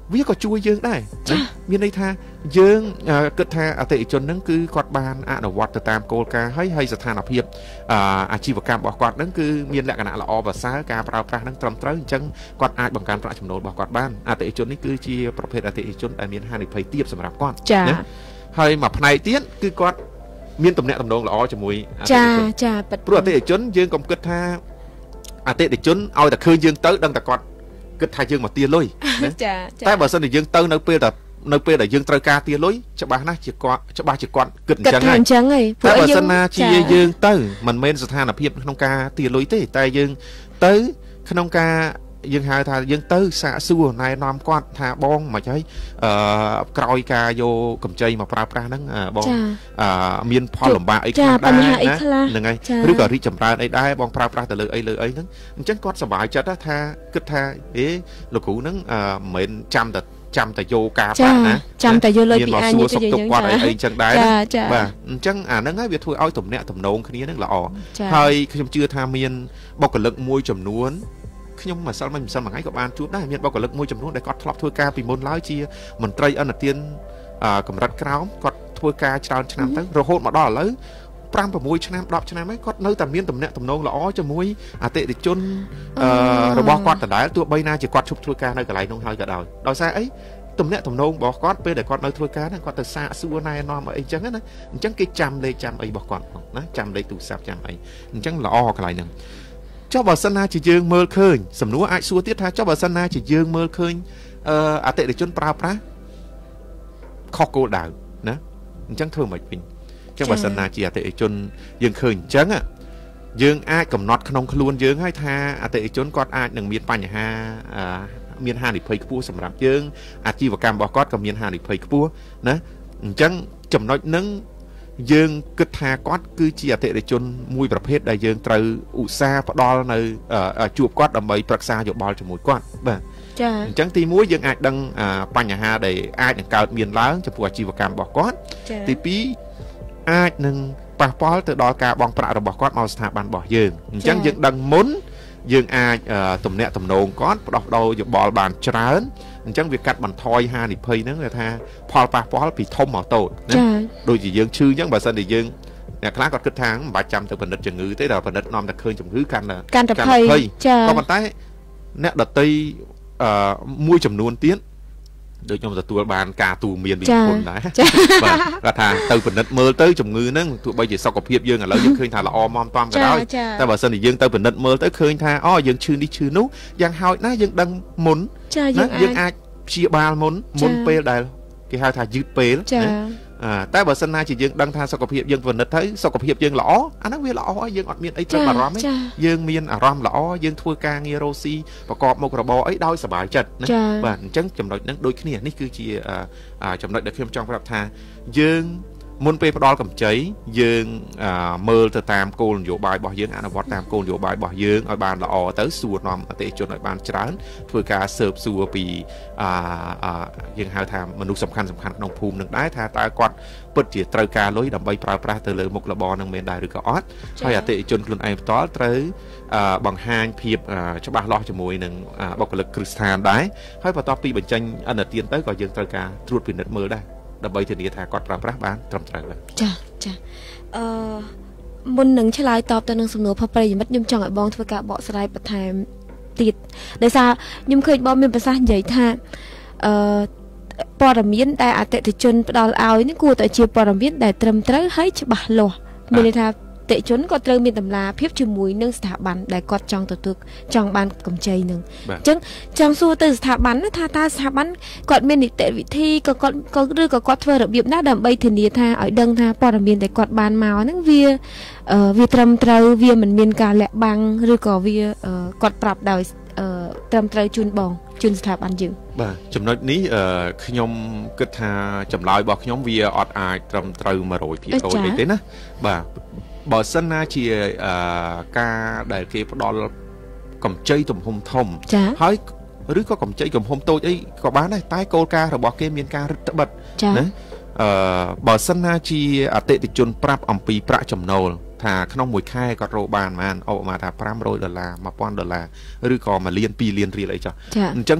វាក៏ជួយយើងដែរមានន័យថាយើងគិតថាអតិថិជនហ្នឹងគឺគាត់បានអនុវត្តទៅតាមគោលការណ៍ហើយហើយស្ថានភាពអាជីវកម្មរបស់គាត់ហ្នឹងគឺមានលក្ខណៈល្អប្រសើរការប្រើប្រាស់ហ្នឹងត្រឹមត្រូវអញ្ចឹងគាត់អាចបង្កើនប្រាក់ចំណូលរបស់គាត់បានអតិថិជននេះគឺជាប្រភេទអតិថិជនដែលមានហានិភ័យទាបសម្រាប់គាត់ណាហើយមួយផ្នែកទៀតគឺគាត់មានទំនាក់ទំនងល្អជាមួយអតិថិជនចាចាព្រោះអតិថិជនយើងកុំគិតថាអតិថិជនឲ្យតែឃើញយើងទៅដឹងតែគាត់គិតថាយើងមកទាលុយណាចាតែបើសិនជាយើងទៅនៅពេលតែនៅពេលដែលយើងត្រូវការទាលុយច្បាស់ណាស់ជាគាត់ច្បាស់ជាគាត់គិតអញ្ចឹងហើយអញ្ចឹងហីតែបើសិនណាជាយើងទៅមិនមែនស្ថានភាពក្នុងការទាលុយទេតែយើងទៅក្នុងការយើងហៅថាយើងទៅសាកសួរណែនាំគាត់ថាបងមិនហើយអឺក្រោយការយកកម្ចីមកប្រើប្រាស់ហ្នឹងបងអឺមានផលលំបាកអីខ្លះដែរណាហ្នឹងហើយឬក៏រីកចម្រើនអីដែរបងប្រើប្រាស់ទៅលើអីលើអីហ្នឹងអញ្ចឹងគាត់សប្បាយចិត្តថាគិតថាអេលោកគ្រូហ្នឹងមិនមែនចាំតែចាំតែយកការប្រាក់ណាចាំតែយកលុយពីអញទៅយើងគាត់អីអីចឹងដែរបាទអញ្ចឹងអាហ្នឹងហើយវាធ្វើឲ្យទំនាក់ទំនងគ្នាហ្នឹងល្អហើយខ្ញុំជឿថាមានបុគ្គលិកមួយចំនួនខ្ញុំម្សិលមិញម្សិលមួយថ្ងៃក៏បានជួបដែរមានបុគ្គលិកមួយចំនួនដែលគាត់ធ្លាប់ធ្វើការពីមុនឡើយជាមន្ត្រីអន្តរជាតិកម្រិតក្រោមគាត់ធ្វើការច្រើនឆ្នាំទៅរហូតមកដល់ឥឡូវ5 6ឆ្នាំ10ឆ្នាំហើយគាត់នៅតែមានទំនាក់ទំនងល្អជាមួយអតិថិជនរបស់គាត់ដដែលទោះបីណាជាគាត់ឈប់ធ្វើការនៅកន្លែងនោះហើយក៏ដោយដោយសារអីទំនាក់ទំនងរបស់គាត់ពេលដែលគាត់នៅធ្វើការហ្នឹងគាត់ទៅសាកសួរណែនាំអីចឹងណាអញ្ចឹងគេចាំលេខចាំអីរបស់គាត់ណាចាំលេខទូរស័ព្ទចាំអីអញ្ចឹងល្អកន្លែងហ្នឹងចុះបើសិនណាជាយើងមើលឃើញសំណួរអាចសួរទៀតថាចុះបើសិនណាជាយើងមើលឃើញអតិថិជនប្រើប្រាស់ខុសគោលដៅណាអញ្ចឹងធ្វើមិនវិញអញ្ចឹងបើសិនណាជាអតិថិជនយើងឃើញអញ្ចឹងយើងអាចកំណត់ក្នុងខ្លួនយើងហើយថាអតិថិជនគាត់អាចនឹងមានបញ្ហាមានហានិភ័យខ្ពស់សម្រាប់យើងអាជីវកម្មរបស់គាត់ក៏មានហានិភ័យខ្ពស់ណាអញ្ចឹងចំណុចហ្នឹងយើងគិតថាគាត់គឺជាអតិថិជនមួយប្រភេទដែលយើងត្រូវឧស្សាហ៍ផ្ដល់នៅជួបគាត់ដើម្បីប្រឹក្សាយោបល់ជាមួយគាត់បាទចាអញ្ចឹងទីមួយយើងអាចដឹងបញ្ហាដែលអាចនឹងកើតមានឡើងចំពោះអាជីវកម្មរបស់គាត់ទីពីរអាចនឹងប៉ះពាល់ទៅដល់ការបង់ប្រាក់របស់គាត់មកស្ថាប័នរបស់យើងអញ្ចឹងយើងដឹងមុនយើងអាចទំនាក់ទំនងគាត់ផ្ដោះផ្ដោយោបល់បានច្រើនអញ្ចឹងវាកាត់បន្ថយហានិភ័យហ្នឹងគេថាផលប៉ះពាល់ពីធំមកតូចណាដូចជាយើងឈឺអញ្ចឹងបើសិនជាយើងអ្នកខ្លះគាត់គិតថាមិនបាច់ចាំទៅពិនិត្យជំងឺទេតែពិនិត្យនាំតែឃើញជំងឺកាន់តែកាន់តែភ័យចាក៏ប៉ុន្តែអ្នកដតីមួយចំនួនទៀតដូចខ្ញុំទទួលបានការទូមានពីគុណដែរបាទគាត់ថាទៅពិនិត្យមើលទៅជំងឺហ្នឹងទោះបីជាសុខភាពយើងឥឡូវយើងឃើញថាល្អមមតាមក៏ដោយតែបើសិនជាយើងទៅពិនិត្យមើលទៅឃើញថាអូយើងឈឺនេះឈឺនោះយ៉ាងហោចណាស់យើងដឹងមុនណាយើងអាចព្យាបាលមុនមុនពេលដែលគេហៅថាយឺតពេលណាតែបើសិនណាជាយើងដឹងថាសុខភាពយើងពិនិត្យទៅសុខភាពយើងល្អអាហ្នឹងវាល្អហើយយើងអត់មានអីត្រូវបារម្ភទេយើងមានអារម្មណ៍ល្អយើងធ្វើការងាររកស៊ីប្រកបមុខរបរអីដោយសប្បាយចិត្តណាបាទអញ្ចឹងចំណុចហ្នឹងដូចគ្នានេះគឺជាចំណុចដែលខ្ញុំចង់ប្រាប់ថាយើងមុនពេលផ្ដល់កម្ចីយើងមើលទៅតាមគោលនយោបាយរបស់យើងអនុវត្តតាមគោលនយោបាយរបស់យើងឲ្យបានល្អទៅសួរនាំអតិថិជនឲ្យបានច្រើនធ្វើការស៊ើបសួរពីយើងហៅថាមនុស្សសំខាន់សំខាន់ក្នុងភូមិនឹងដែរថាតើគាត់ពិតជាត្រូវការលុយដើម្បីប្រើប្រាស់ទៅលើមុខរបរនឹងមែនដែរឬក៏អត់ហើយអតិថិជនខ្លួនឯងផ្ទាល់ត្រូវបង្ហាញភាពច្បាស់លាស់ជាមួយនឹងបុគ្គលិកគ្រឹះស្ថានដែរហើយបន្ទាប់ពីបញ្ចេញអនុទានទៅក៏យើងត្រូវការត្រួតពិនិត្យមើលដែរដើម្បីធានាថាគាត់ប្រើប្រាស់បានត្រឹមត្រូវបាទចាចាអឺមុននឹងឆ្លើយតបទៅនឹងសំណួរផប្រិយមិត្តខ្ញុំចង់ឲ្យបងធ្វើការបកស្រាយបន្ថែមទៀតដោយសារខ្ញុំឃើញបងមានប្រសាសន៍និយាយថាអឺព័ត៌មានដែលអតិថិជនផ្ដល់ឲ្យនេះគួរតែជាព័ត៌មានដែលត្រឹមត្រូវហើយច្បាស់លាស់មានន័យថាអតិថិជនក៏ត្រូវមានតម្លាភាពជាមួយនឹងស្ថាប័នដែលគាត់ចង់ទទួលចង់បានកម្ចីនឹងអញ្ចឹងចង់សួរទៅស្ថាប័នថាតើស្ថាប័នគាត់មាននីតិវិធីក៏គាត់ក៏ឬក៏គាត់ធ្វើរបៀបណាដើម្បីធានាថាឲ្យដឹងថាព័ត៌មានដែលគាត់បានមកហ្នឹងវាវាត្រឹមត្រូវវាមិនមានការលាក់បាំងឬក៏វាគាត់ប្រាប់ដោយត្រឹមត្រូវជូនបងជូនស្ថាប័នយើងបាទចំណុចនេះខ្ញុំគិតថាចម្លើយរបស់ខ្ញុំវាអត់អាចត្រឹមត្រូវ one hundred percent អីទេណាបាទបើសិនណាជាការដែលគេផ្ដល់កម្ចីទំហំធំហើយឬក៏កម្ចីទំហំតូចអីក៏បានដែរតែគោលការណ៍របស់គេមានការរឹតបន្តឹងណាអឺបើសិនណាជាអតិថិជនប្រាប់អំពីប្រាក់ចំណូលថាក្នុងមួយខែគាត់រកបានប៉ុន្មានឧបមាថាfive hundredដុល្លារone thousandដុល្លារឬក៏oneលានtwoលានរៀលអីចុះអញ្ចឹង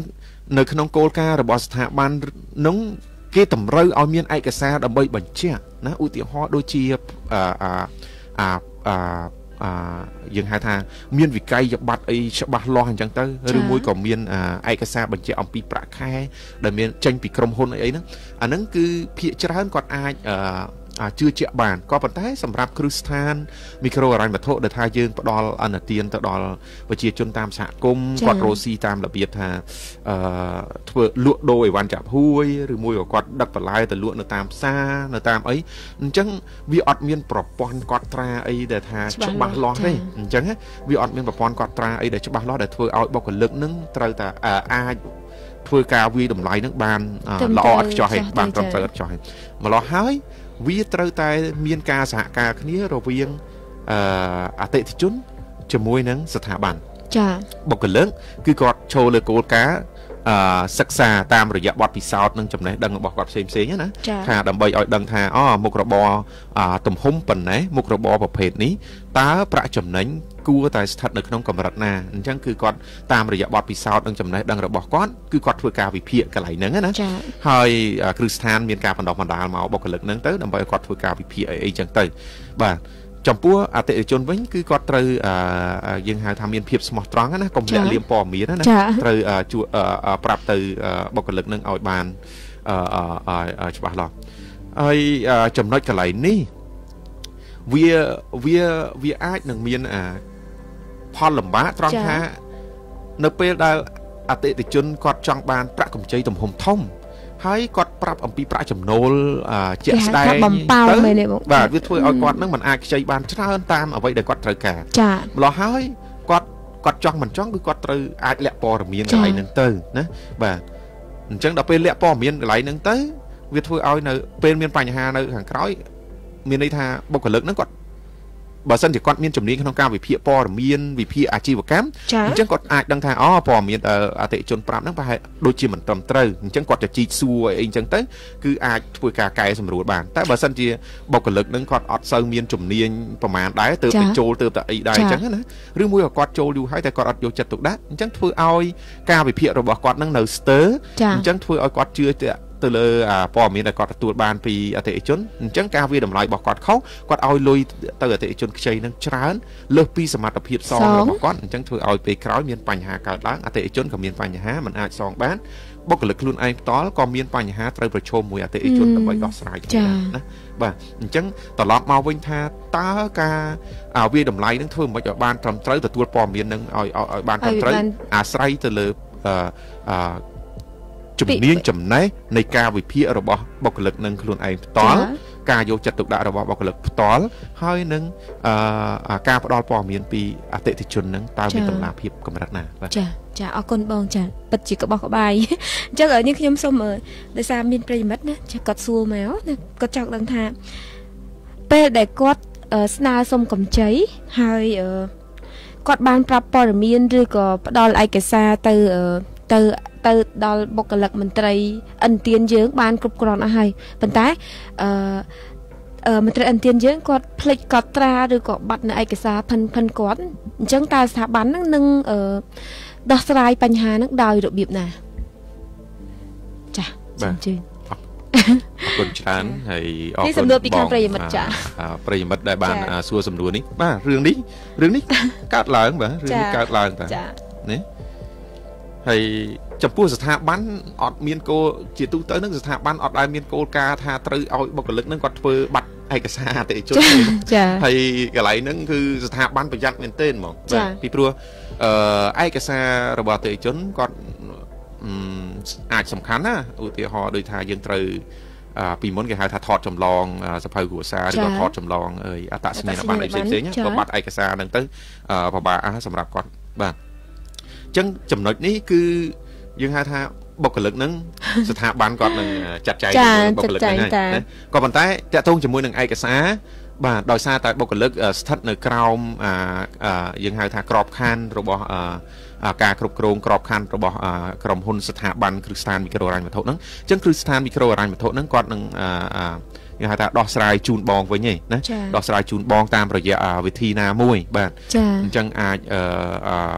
នៅក្នុងគោលការណ៍របស់ស្ថាប័ននោះគេតម្រូវឲ្យមានឯកសារដើម្បីបញ្ជាក់ណាឧទាហរណ៍ដូចជាអាអាអាអាយើងហៅថាមានវិក័យប័ត្រអីច្បាស់លាស់អញ្ចឹងទៅឬមួយក៏មានឯកសារបញ្ជាក់អំពីប្រាក់ខែដែលមានចេញពីក្រុមហ៊ុនអីហ្នឹងអាហ្នឹងគឺភាគច្រើនគាត់អាចជឿជាក់បានក៏ប៉ុន្តែសម្រាប់គ្រឹះស្ថានមីក្រូហិរញ្ញវត្ថុដែលថាយើងផ្ដល់អនុទានទៅដល់ប្រជាជនតាមសហគមន៍គាត់រស់ស៊ីតាមរបៀបថាអឺធ្វើលក់ដូរអីវ៉ាន់ចាប់ហួយឬមួយក៏គាត់ដឹកបន្លែទៅលក់នៅតាមផ្សារនៅតាមអីអញ្ចឹងវាអត់មានប្រព័ន្ធកត់ត្រាអីដែលថាច្បាស់លាស់ទេអញ្ចឹងវាអត់មានប្រព័ន្ធកត់ត្រាអីដែលច្បាស់លាស់ដែលធ្វើឲ្យបុគ្គលិកនឹងត្រូវតែអាចធ្វើការវាយតម្លៃនឹងបានល្អឥតខ្ចោះឯងបានត្រឹមត្រូវឥតខ្ចោះឯងម្ល៉េះហើយវាត្រូវតែមានការសហការគ្នារវាងអឺអតិថិជនជាមួយនឹងស្ថាប័នចាបុគ្គលិកគឺគាត់ចូលលើគោលការណ៍អឺសិក្សាតាមរយៈបទពិសោធន៍និងចំណេះដឹងរបស់គាត់ផ្សេងផ្សេងណាថាដើម្បីឲ្យដឹងថាអូមុខរបរទំហំប៉ុណ្ណេះមុខរបរប្រភេទនេះតើប្រាក់ចំណេញគួរតែស្ថិតនៅក្នុងកម្រិតណាអញ្ចឹងគឺគាត់តាមរយៈបទពិសោធន៍និងចំណេះដឹងរបស់គាត់គឺគាត់ធ្វើការវិភាគកន្លែងហ្នឹងណាហើយគ្រឹះស្ថានមានការបណ្ដុះបណ្ដាលមកបុគ្គលិកហ្នឹងទៅដើម្បីឲ្យគាត់ធ្វើការវិភាគអីអីចឹងទៅបាទចំពោះអតិថិជនវិញគឺគាត់ត្រូវយើងហៅថាមានភាពស្មោះត្រង់ណាកុំលាក់លៀមព័ត៌មានណាត្រូវជួយប្រាប់ទៅបុគ្គលិកនឹងឲ្យបានច្បាស់លាស់ហើយចំណុចកន្លែងនេះវាវាវាអាចនឹងមានផលលំបាកត្រង់ថានៅពេលដែលអតិថិជនគាត់ចង់បានប្រាក់កម្ចីទំហំធំហើយគាត់ប្រាប់អំពីប្រាក់ចំណូលជាក់ស្ដែងទៅបាទវាធ្វើឲ្យគាត់នឹងមិនអាចខ្ចីបានច្រើនតាមអ្វីដែលគាត់ត្រូវការចាម្ល៉េះហើយគាត់គាត់ចង់មិនចង់គឺគាត់ត្រូវអាចលាក់ព័ត៌មានកន្លែងហ្នឹងទៅណាបាទអញ្ចឹងដល់ពេលលាក់ព័ត៌មានកន្លែងហ្នឹងទៅវាធ្វើឲ្យនៅពេលមានបញ្ហានៅខាងក្រោយមានន័យថាបុគ្គលិកហ្នឹងគាត់បើសិនជាគាត់មានជំនាញក្នុងការវិភាគព័ត៌មានវិភាគអាជីវកម្មអញ្ចឹងគាត់អាចដឹងថាអូព័ត៌មានអតិថិជនប្រាប់ហ្នឹងប្រហែលដូចជាមិនត្រឹមត្រូវអញ្ចឹងគាត់ទៅជីកសួរអីអញ្ចឹងទៅគឺអាចធ្វើការកែសម្រួលបានតែបើសិនជាបុគ្គលិកហ្នឹងគាត់អត់សូវមានជំនាញប្រមាណដែរទើបទៅចូលទើបតែអីដែរអញ្ចឹងណាឬមួយក៏គាត់ចូលយូរហើយតែគាត់អត់យកចិត្តទុកដាក់អញ្ចឹងធ្វើឲ្យការវិភាគរបស់គាត់ហ្នឹងនៅស្ទើរអញ្ចឹងធ្វើឲ្យគាត់ជឿទៅលើព័ត៌មានដែលគាត់ទទួលបានពីអតិថិជនអញ្ចឹងការវាតម្លៃរបស់គាត់ខុសគាត់ឲ្យលុយទៅអតិថិជនខ្ចីនឹងច្រើនលើសពីសមត្ថភាពសងរបស់គាត់អញ្ចឹងធ្វើឲ្យពេលក្រោយមានបញ្ហាកើតឡើងអតិថិជនក៏មានបញ្ហាមិនអាចសងបានបុគ្គលិកខ្លួនឯងផ្ទាល់ក៏មានបញ្ហាត្រូវប្រឈមមួយអតិថិជនដើម្បីដោះស្រាយគ្នាណាបាទអញ្ចឹងត្រឡប់មកវិញថាតើការវាតម្លៃនឹងធ្វើមិនឲ្យបានត្រឹមត្រូវទទួលព័ត៌មាននឹងឲ្យឲ្យបានត្រឹមត្រូវអាស្រ័យទៅលើអឺជំនាញចំណេះនៃការវិភាគរបស់បុគ្គលិកនឹងខ្លួនឯងផ្ទាល់ការយកចិត្តទុកដាក់របស់បុគ្គលិកផ្ទាល់ហើយនឹងការផ្ដល់ព័ត៌មានពីអតិថិជននឹងតើមានតម្លាភាពកម្រិតណាបាទចាចាអរគុណបងចាពិតជាក្បោះក្បាយអញ្ចឹងនេះខ្ញុំសូមដោយសារមានប្រិយមិត្តណាគាត់សួរមកណាគាត់ចង់ដឹងថាពេលដែលគាត់ស្នើសុំកម្ចីហើយគាត់បានប្រាប់ព័ត៌មានឬក៏ផ្ដល់ឯកសារទៅទៅទៅដល់បុគ្គលិកមន្ត្រីឥន្ទានយើងបានគ្រប់គ្រាន់អស់ហើយប៉ុន្តែអឺមន្ត្រីឥន្ទានយើងគាត់ភ្លេចកត់ត្រាឬក៏បាត់នៅឯកសារផិនផិនគាត់អញ្ចឹងតើស្ថាប័នហ្នឹងនឹងដោះស្រាយបញ្ហាហ្នឹងដោយរបៀបណាចា៎អញ្ជើញអរគុណច្រើនហើយអរគុណសំណួរពីខាងប្រិយមិត្តចា៎ប្រិយមិត្តដែលបានសួរសំណួរនេះបាទរឿងនេះរឿងនេះកើតឡើងបាទរឿងនេះកើតឡើងបាទចា៎ណាហើយចំពោះស្ថាប័នអត់មានគោលជាទូទៅនឹងស្ថាប័នអត់ដែលមានគោលការណ៍ថាត្រូវឲ្យបុគ្គលិកនឹងគាត់ធ្វើបាត់ឯកសារអតិថិជនចា៎ហើយកន្លែងហ្នឹងគឺស្ថាប័នប្រយ័ត្នមែនទែនហ្មងបាទពីព្រោះអឺឯកសាររបស់អតិថិជនគាត់អាចសំខាន់ណាឧទាហរណ៍ដូចថាយើងត្រូវពីមុនគេហៅថាថតចម្លងសភៅគ្រួសារឬក៏ថតចម្លងអត្តសញ្ញាណប័ណ្ណអីផ្សេងៗក៏បាត់ឯកសារហ្នឹងទៅពិបាកសម្រាប់គាត់បាទអញ្ចឹងចំណុចនេះគឺយើងហៅថាបុគ្គលិកហ្នឹងស្ថាប័នគាត់នឹងចាត់ចែងបុគ្គលិកហ្នឹងហើយណាក៏ប៉ុន្តែតាក់ទងជាមួយនឹងឯកសារបាទដោយសារតែបុគ្គលិកស្ថិតនៅក្រោមយើងហៅថាក្របខ័ណ្ឌរបស់ការគ្រប់គ្រងក្របខ័ណ្ឌរបស់ក្រុមហ៊ុនស្ថាប័នគ្រឹះស្ថានមីក្រូហិរញ្ញវត្ថុហ្នឹងអញ្ចឹងគ្រឹះស្ថានមីក្រូហិរញ្ញវត្ថុហ្នឹងគាត់នឹងយើងហៅថាដោះស្រាយជូនបងវិញឯណាដោះស្រាយជូនបងតាមរយៈវិធីណាមួយបាទអញ្ចឹងអាច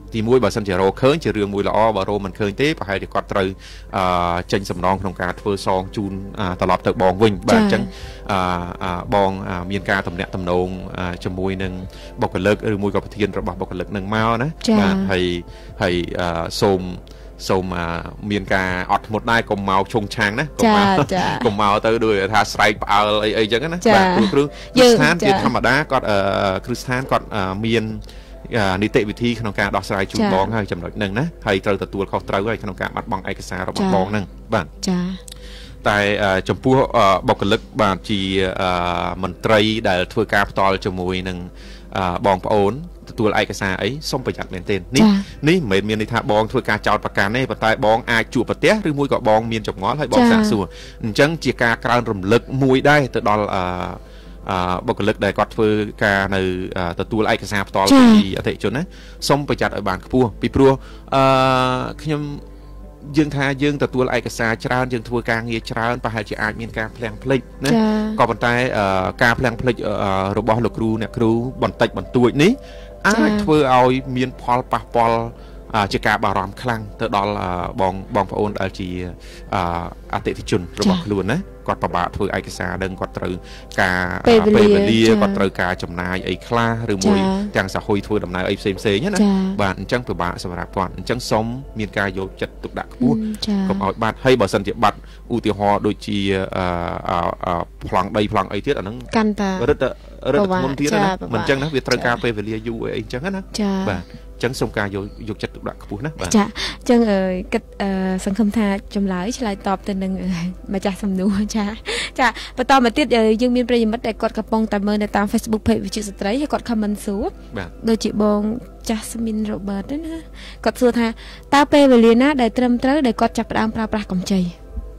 ទីមួយបើសិនជារកឃើញជារឿងមួយល្អបើរកមិនឃើញទេប្រហែលជាគាត់ត្រូវចេញសំណងក្នុងការធ្វើសងជូនត្រឡប់ទៅបងវិញបាទអញ្ចឹងបងមានការតំណាក់តំណងជាមួយនឹងបុគ្គលិកឬមួយក៏ប្រធានរបស់បុគ្គលិកនឹងមកណាបាទហើយហើយសូមសូមមានការអត់ធ្មត់ដែរកុំមកឈុងឆាំងណាកុំមកកុំមកទៅដូចថាស្រែកផ្អើលអីអីចឹងណាបាទព្រោះគ្រឹះគ្រឹះស្ថានជាធម្មតាគាត់គ្រឹះស្ថានគាត់មាននីតិវិធីក្នុងការដោះស្រាយជូនបងហើយចំណុចហ្នឹងណាហើយត្រូវទទួលខុសត្រូវហើយក្នុងការបាត់បង់ឯកសាររបស់បងហ្នឹងបាទចាតែចំពោះបុគ្គលិកបាទជាមន្ត្រីដែលធ្វើការផ្ទាល់ជាមួយនឹងបងប្អូនទទួលឯកសារអីសូមប្រយ័ត្នមែនទែននេះនេះមិនមែនមានន័យថាបងធ្វើការចោទប្រកាន់ទេប៉ុន្តែបងអាចជួបប្រទះឬមួយក៏បងមានចម្ងល់ហើយបងសាកសួរអញ្ចឹងជាការក្រើនរំលឹកមួយដែរទៅដល់បុគ្គលិកដែលគាត់ធ្វើការនៅទទួលឯកសារផ្ទាល់ពីអតិថិជនណាសូមប្រយ័ត្នឲ្យបានខ្ពស់ពីព្រោះអឺខ្ញុំយើងថាយើងទទួលឯកសារច្រើនយើងធ្វើការងារច្រើនប្រហែលជាអាចមានការភ្លាំងភ្លេចណាក៏ប៉ុន្តែការភ្លាំងភ្លេចរបស់លោកគ្រូអ្នកគ្រូបន្តិចបន្តួចនេះអាចធ្វើឲ្យមានផលប៉ះពាល់ជាការបារម្ភខ្លាំងទៅដល់បងបងប្អូនដែលជាអតិថិជនរបស់ខ្លួនណាគាត់ពិបាកធ្វើឯកសារដឹងគាត់ត្រូវការពេលវេលាគាត់ត្រូវការចំណាយអីខ្លះឬមួយទាំងសហុយធ្វើដំណើរអីផ្សេងផ្សេងណាបាទអញ្ចឹងពិបាកសម្រាប់គាត់អញ្ចឹងសូមមានការយកចិត្តទុកដាក់ខ្ពស់កុំឲ្យបាត់ហើយបើសិនជាបាត់ឧទាហរណ៍ដូចជាប្លង់ដីប្លង់អីទៀតអាហ្នឹងកាន់តែរឹតរឹតមុនទៀតណាមិនអញ្ចឹងណាវាត្រូវការពេលវេលាយូរអីអញ្ចឹងណាបាទចឹងសូមការយកយកចិត្តទុកដាក់ខ្ពស់ណាបាទចាអញ្ចឹងគិតសង្ឃឹមថាចម្លើយឆ្លើយតបទៅនឹងម្ចាស់សំណួរចាចាបន្តមកទៀតយើងមានប្រិយមិត្តដែលគាត់កំពុងតែមើលនៅតាម Facebook Page វិទ្យុស្ត្រីហើយគាត់ comment សួរដូចជាបងចាស់ស្មីន Robert ណាគាត់សួរថាតើពេលវេលាណាដែលត្រឹមត្រូវដែលគាត់ចាប់ផ្ដើមប្រើប្រាស់កម្ចី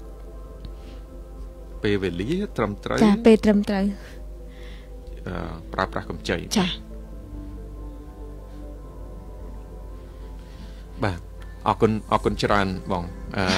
ពេលវេលាត្រឹមត្រូវចាពេលត្រឹមត្រូវអឺប្រើប្រាស់កម្ចីចាបាទអរគុណអរគុណច្រើនបងអឺ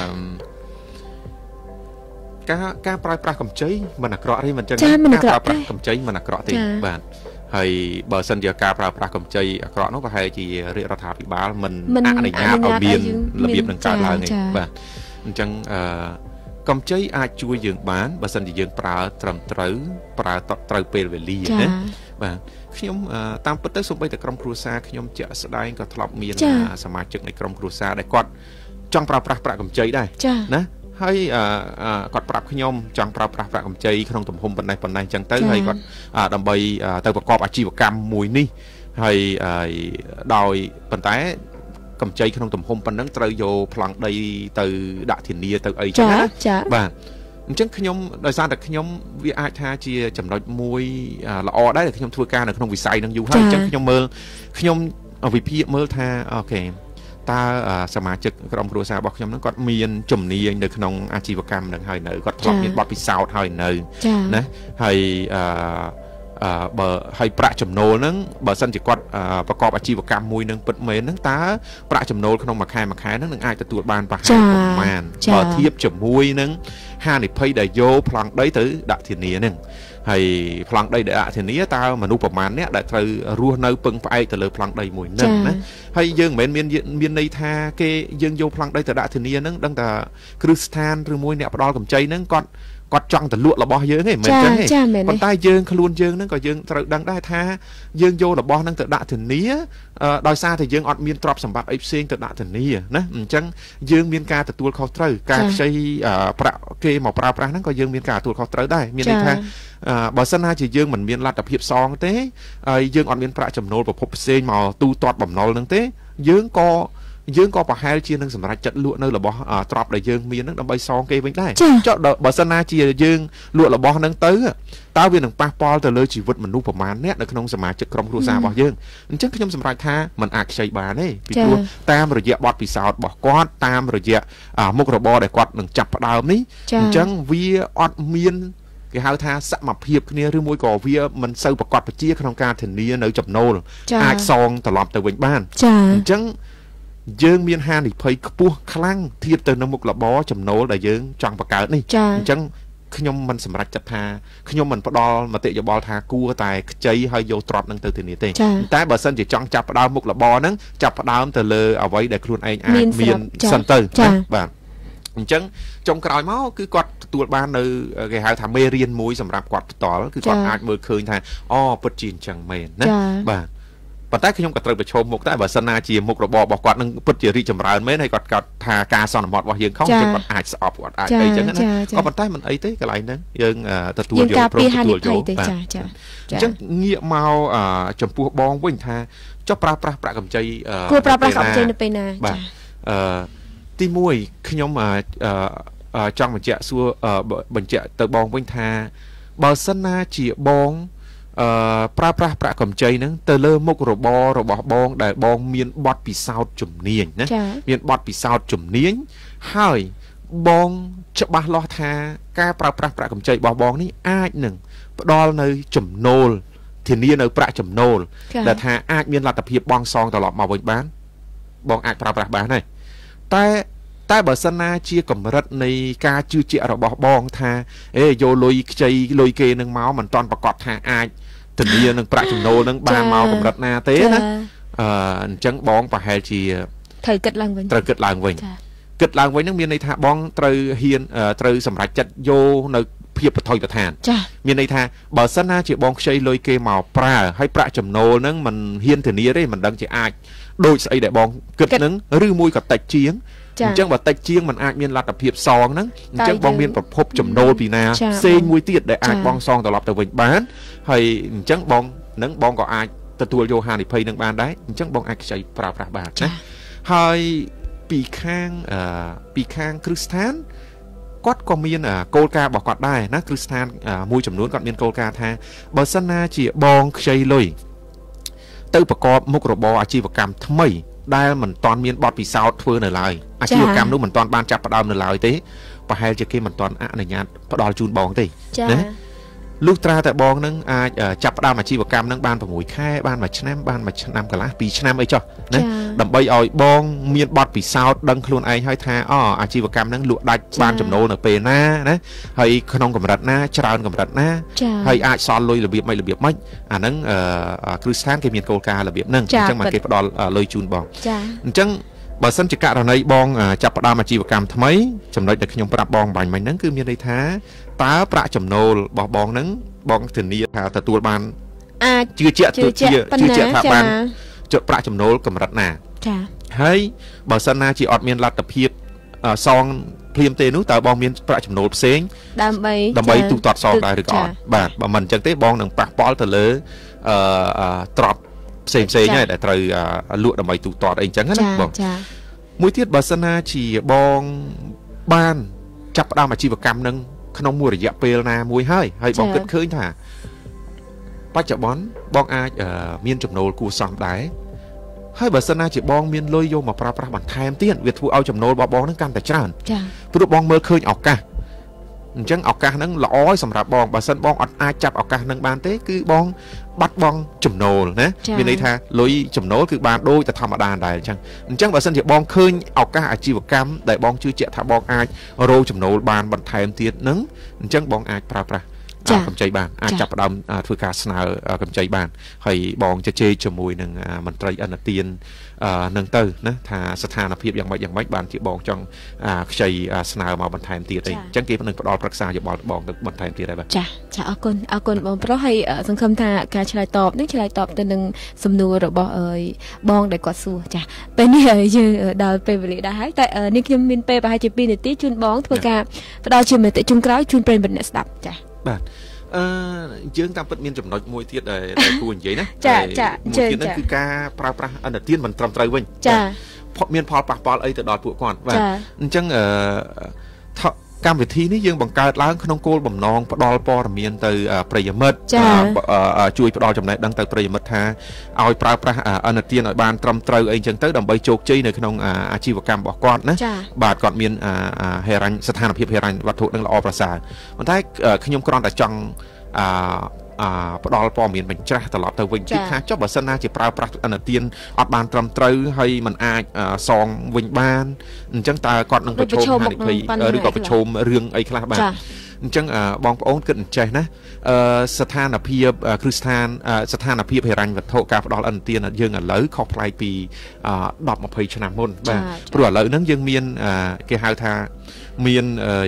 ការការប្រើប្រាស់កម្ចីមិនអាក្រក់ទេមិនចឹងការប្រើប្រាស់កម្ចីមិនអាក្រក់ទេបាទហើយបើសិនជាការប្រើប្រាស់កម្ចីអាក្រក់នោះប្រហែលជារាជរដ្ឋាភិបាលមិនអនុញ្ញាតឲ្យមានរបៀបនឹងកើតឡើងទេបាទអញ្ចឹងអឺកម្ចីអាចជួយយើងបានបើសិនជាយើងប្រើត្រឹមត្រូវប្រើត្រូវពេលវេលាណាបាទខ្ញុំតាមពិតទៅសូម្បីតែក្រុមគ្រួសារខ្ញុំជាក់ស្ដែងក៏ធ្លាប់មានសមាជិកនៃក្រុមគ្រួសារដែលគាត់ចង់ប្រើប្រាស់ប្រាក់កម្ចីដែរណាហើយគាត់ប្រាប់ខ្ញុំចង់ប្រើប្រាស់ប្រាក់កម្ចីក្នុងទំហំប៉ុណ្ណេះប៉ុណ្ណេះអញ្ចឹងទៅហើយគាត់ដើម្បីទៅប្រកបអាជីវកម្មមួយនេះហើយដោយប៉ុន្តែកម្ចីក្នុងទំហំប៉ុណ្ណឹងត្រូវយកប្លង់ដីទៅដាក់ធានាទៅអីចឹងណាបាទអញ្ចឹងខ្ញុំដោយសារតែខ្ញុំវាអាចថាជាចំណុចមួយល្អដែរដែលខ្ញុំធ្វើការនៅក្នុងវិស័យនឹងយូរហើយអញ្ចឹងខ្ញុំមើលខ្ញុំវិភាគមើលថាអូខេតើសមាជិកក្រុមគ្រួសាររបស់ខ្ញុំហ្នឹងគាត់មានជំនាញនៅក្នុងអាជីវកម្មហ្នឹងហើយនៅគាត់ធ្លាប់មានបទពិសោធន៍ហើយនៅណាហើយអឺអឺបើឲ្យប្រាក់ចំណូលហ្នឹងបើសិនជាគាត់ប្រកបអាជីវកម្មមួយនឹងពិតមែនហ្នឹងតើប្រាក់ចំណូលក្នុងមួយខែមួយខែហ្នឹងនឹងអាចទទួលបានប្រហែលប្រមាណបើធៀបជាមួយនឹងហានិភ័យដែលយកប្លង់ដីទៅដាក់ធានាហ្នឹងហើយប្លង់ដីដែលដាក់ធានាតើមនុស្សប្រមាណអ្នកដែលត្រូវរស់នៅពឹងផ្អែកទៅលើប្លង់ដីមួយហ្នឹងណាហើយយើងមិនមែនមានមានន័យថាគេយើងយកប្លង់ដីទៅដាក់ធានាហ្នឹងដឹងតែគ្រឹះស្ថានឬមួយអ្នកផ្ដល់កម្ចីហ្នឹងគាត់គាត់ចង់ទៅលក់របស់យើងទេមិនចឹងទេប៉ុន្តែយើងខ្លួនយើងហ្នឹងក៏យើងត្រូវដឹងដែរថាយើងយករបស់ហ្នឹងទៅដាក់ធានាដោយសារតែយើងអត់មានទ្រព្យសម្បត្តិអីផ្សេងទៅដាក់ធានាណាអញ្ចឹងយើងមានការទទួលខុសត្រូវការខ្ចីប្រាក់គេមកប្រើប្រាស់ហ្នឹងក៏យើងមានការទទួលខុសត្រូវដែរមានន័យថាបើសិនណាជាយើងមិនមានលទ្ធភាពសងទេហើយយើងអត់មានប្រាក់ចំណូលប្រភពផ្សេងមកទូទាត់បំណុលហ្នឹងទេយើងក៏យើងក៏ប្រហែលជានឹងសម្រាប់ចិត្តលក់នៅរបស់ទ្រព្យដែលយើងមានហ្នឹងដើម្បីសងគេវិញដែរចុះបើសិនណាជាយើងលក់របស់ហ្នឹងទៅតើវានឹងប៉ះពាល់ទៅលើជីវិតមនុស្សប្រមាណអ្នកនៅក្នុងសមាជិកក្រុមគ្រួសាររបស់យើងអញ្ចឹងខ្ញុំសម្រេចថាมันអាចខ្ចីបានទេពីព្រោះតាមរយៈបទពិសោធន៍របស់គាត់តាមរយៈមុខរបរដែលគាត់នឹងចាប់ផ្ដើមនេះអញ្ចឹងវាអត់មានគេហៅថាសមភាពគ្នាឬមួយក៏វាមិនសូវប្រកបប្រជាក្នុងការធានានៅចំណូលអាចសងត្រឡប់ទៅវិញបានអញ្ចឹងយើងមានហានិភ័យខ្ពស់ខ្លាំងធៀបទៅនឹងមុខរបរចំណូលដែលយើងចង់បង្កើតនេះអញ្ចឹងខ្ញុំមិនសម្រេចចិត្តថាខ្ញុំមិនផ្ដល់មតិយោបល់ថាគួរតែខ្ចីហើយយកទ្រព្យនឹងទៅធានាទេតែបើសិនជាចង់ចាប់ផ្ដើមមុខរបរហ្នឹងចាប់ផ្ដើមទៅលើអ្វីដែលខ្លួនឯងអាចមានសិនទៅបាទអញ្ចឹងចុងក្រោយមកគឺគាត់ទទួលបាននៅគេហៅថាមេរៀនមួយសម្រាប់គាត់ផ្ទាល់គឺគាត់អាចមើលឃើញថាអូពិតជាអញ្ចឹងមែនណាបាទប៉ុន្តែខ្ញុំក៏ត្រូវប្រឈមមុខដែរបើសិនណាជាមុខរបររបស់គាត់នឹងពិតជារីកចម្រើនមែនហើយគាត់គាត់ថាការសន្មត់របស់យើងខុសយើងគាត់អាចស្អប់គាត់អាចអីចឹងណាក៏ប៉ុន្តែមិនអីទេកន្លែងហ្នឹងយើងទទួលយកព្រមទទួលយកបាទចាចាអញ្ចឹងងាកមកចំពោះបងវិញថាចុះប្រើប្រាស់ប្រាក់កម្ចីគួរប្រើប្រាស់កម្ចីនៅពេលណាចាអឺទីមួយខ្ញុំចង់បញ្ជាក់សួរបញ្ជាក់ទៅបងវិញថាបើសិនណាជាបងអឺប្រើប្រាស់ប្រាក់កម្ចីហ្នឹងទៅលើមុខរបររបស់បងដែលបងមានបទពិសោធន៍ជំនាញណាមានបទពិសោធន៍ជំនាញហើយបងច្បាស់លាស់ថាការប្រើប្រាស់ប្រាក់កម្ចីរបស់បងនេះអាចនឹងផ្ដល់នៅចំណូលធានានៅប្រាក់ចំណូលដែលថាអាចមានលទ្ធភាពបង់សងត្រឡប់មកវិញបានបងអាចប្រើប្រាស់បានហើយតែតែបើសិនណាជាកម្រិតនៃការជឿជាក់របស់បងថាអេយកលុយខ្ចីលុយគេនឹងមកមិនតាន់ប្រកាសថាអាចធានានឹងប្រាក់ចំណូលនឹងបានមកកម្រិតណាទេណាអឺអញ្ចឹងបងប្រហែលជាត្រូវគិតឡើងវិញត្រូវគិតឡើងវិញគិតឡើងវិញនឹងមានន័យថាបងត្រូវហ៊ានត្រូវសម្រេចចិត្តយកនៅភាពបថុយប្រឋានមានន័យថាបើសិនណាជាបងខ្ចីលុយគេមកប្រើហើយប្រាក់ចំណូលនឹងមិនហ៊ានធានាទេមិនដឹងជាអាចដូចស្អីដែលបងគិតនឹងឬមួយក៏តិចជាងអញ្ចឹងបើតិចជាងมันអាចមានលទ្ធភាពសងហ្នឹងអញ្ចឹងបងមានប្រភពចំណូលពីណាផ្សេងមួយទៀតដែលអាចបងសងត្រឡប់ទៅវិញបានហើយអញ្ចឹងបងនឹងបងក៏អាចទទួលយកហានិភ័យនឹងបានដែរអញ្ចឹងបងអាចខ្ចីប្រើប្រាស់បានណាហើយពីខាងពីខាងគ្រឹះស្ថានគាត់ក៏មានគោលការណ៍របស់គាត់ដែរណាគ្រឹះស្ថានមួយចំនួនគាត់មានគោលការណ៍ថាបើសិនណាជាបងខ្ចីលុយទៅប្រកបមុខរបរអាជីវកម្មថ្មីដែលមិនទាន់មានបទពិសោធន៍ធ្វើនៅឡើយអាជីវកម្មនោះមិនទាន់បានចាប់ផ្ដើមនៅឡើយទេប្រហែលជាគេមិនទាន់អនុញ្ញាតផ្ដល់ជូនបងទេណាលុះត្រាតែបងនឹងអាចចាប់ផ្ដើមអាជីវកម្មនឹងបានប្រាំមួយខែបានមួយឆ្នាំបានមួយឆ្នាំកន្លះពីរឆ្នាំអីចុះណាដើម្បីឲ្យបងមានបទពិសោធន៍ដឹងខ្លួនឯងហើយថាអូអាជីវកម្មនឹងលក់ដាច់បានចំណូលនៅពេលណាណាហើយក្នុងកម្រិតណាច្រើនកម្រិតណាហើយអាចសល់លុយរបៀបម៉េចរបៀបម៉េចអាហ្នឹងគ្រឹះស្ថានគេមានគោលការណ៍របៀបហ្នឹងអញ្ចឹងមកគេផ្ដល់លុយជូនបងអញ្ចឹងបើសិនជាករណីបងចាប់ផ្ដើមអាជីវកម្មថ្មីចំណុចដែលខ្ញុំប្រាប់បងបាញ់មិញហ្នឹងគឺមានន័យថាតើប្រាក់ចំណូលរបស់បងហ្នឹងបងធានាថាទទួលបានអាចជឿជាក់ជឿជាក់ជឿជាក់ថាបានប្រាក់ចំណូលកម្រិតណាចាហើយបើសិនណាជាអត់មានលទ្ធភាពសងភ្លាមទេនោះតើបងមានប្រាក់ចំណូលផ្សេងដើម្បីដើម្បីទូទាត់សងដែរឬក៏អត់បាទបើមិនអញ្ចឹងទេបងនឹងប៉ះពាល់ទៅលើអឺទ្រព្យផ្សេងផ្សេងហើយដែលត្រូវលក់ដើម្បីទូទាត់អីចឹងណាបងមួយទៀតបើសិនណាជាបងបានចាប់ផ្ដើមអាជីវកម្មនឹងក្នុងមួយរយៈពេលណាមួយហើយហើយបងគិតឃើញថាបច្ចុប្បន្នបងអាចមានចំណូលគួរសមដែរហើយបើសិនណាជាបងមានលុយយកមកប្រើប្រាស់បន្ថែមទៀតវាធ្វើឲ្យចំណូលរបស់បងនឹងកាន់តែច្រើនចា៎ព្រោះបងមើលឃើញឱកាសអញ្ចឹងឱកាសហ្នឹងល្អសម្រាប់បងបើសិនបងអត់អាចចាប់ឱកាសហ្នឹងបានទេគឺបងបាត់បង់ចំណូលណាមានន័យថាលុយចំណូលគឺបានដូចតែធម្មតាដែរអញ្ចឹងអញ្ចឹងបើសិនជាបងឃើញឱកាសអាជីវកម្មដែលបងជឿជាក់ថាបងអាចរកចំណូលបានបន្ថែមទៀតហ្នឹងអញ្ចឹងបងអាចប្រើប្រាស់កម្ចីបានអាចចាប់ផ្ដើមធ្វើការស្នើកម្ចីបានហើយបងជជែកជាមួយនឹងមន្ត្រីអនុទាននឹងទៅណាថាស្ថានភាពយ៉ាងម៉េចយ៉ាងម៉េចបានជាបងចង់ខ្ចីស្នើមកបន្ថែមទៀតអីអញ្ចឹងគេនឹងផ្ដល់ប្រឹក្សាយោបល់បងទៅបន្ថែមទៀតដែរបាទចាចាអរគុណអរគុណបងប្រុសហើយសង្ឃឹមថាការឆ្លើយតបនេះឆ្លើយតបទៅនឹងសំណួររបស់បងដែលគាត់សួរចាពេលនេះយើងដល់ពេលវេលាដែរហើយតែនេះខ្ញុំមានពេលប្រហែលជាពីរនាទីជូនបងធ្វើការផ្ដល់ជាមតិជុំក្រោយជូនប្រិយមិត្តអ្នកស្ដាប់ចាបាទអឺយើងតាមពិតមានចំណុចមួយទៀតដែលគួរនិយាយណាចាចាមួយទៀតហ្នឹងគឺការប្រើប្រាស់អនុទានមិនត្រឹមត្រូវវិញចាមានផលប៉ះពាល់អីទៅដល់ពួកគាត់បាទអញ្ចឹងអឺកម្មវិធីនេះយើងបង្កើតឡើងក្នុងគោលបំណងផ្ដល់ព័ត៌មានទៅប្រិយមិត្តជួយផ្ដល់ចំណេះដឹងទៅប្រិយមិត្តថាឲ្យប្រើប្រាស់អនុទានឲ្យបានត្រឹមត្រូវអីចឹងទៅដើម្បីជោគជ័យនៅក្នុងអាជីវកម្មរបស់គាត់ណាបាទគាត់មានហេរញ្ញស្ថានភាពហេរញ្ញវត្ថុនឹងល្អប្រសើរប៉ុន្តែខ្ញុំគ្រាន់តែចង់អឺអផ្ដល់ព័ត៌មានបញ្ច្រាស់ត្រឡប់ទៅវិញទៀតថាចុះបើសិនណាជាប្រើប្រាស់អនុទានអត់បានត្រឹមត្រូវហើយมันអាចសងវិញបានអញ្ចឹងតើគាត់នឹងប្រឈមហានិភ័យឬក៏ប្រឈមរឿងអីខ្លះបាទអអញ្ចឹងបងប្អូនគិតអញ្ចេះណាស្ថានភាពគ្រឹះស្ថានស្ថានភាពហិរញ្ញវត្ថុការផ្ដល់ឥណទានយើងឥឡូវខុសប្លែកពីដប់ម្ភៃឆ្នាំមុនបាទព្រោះឥឡូវហ្នឹងយើងមានគេហៅថាមាន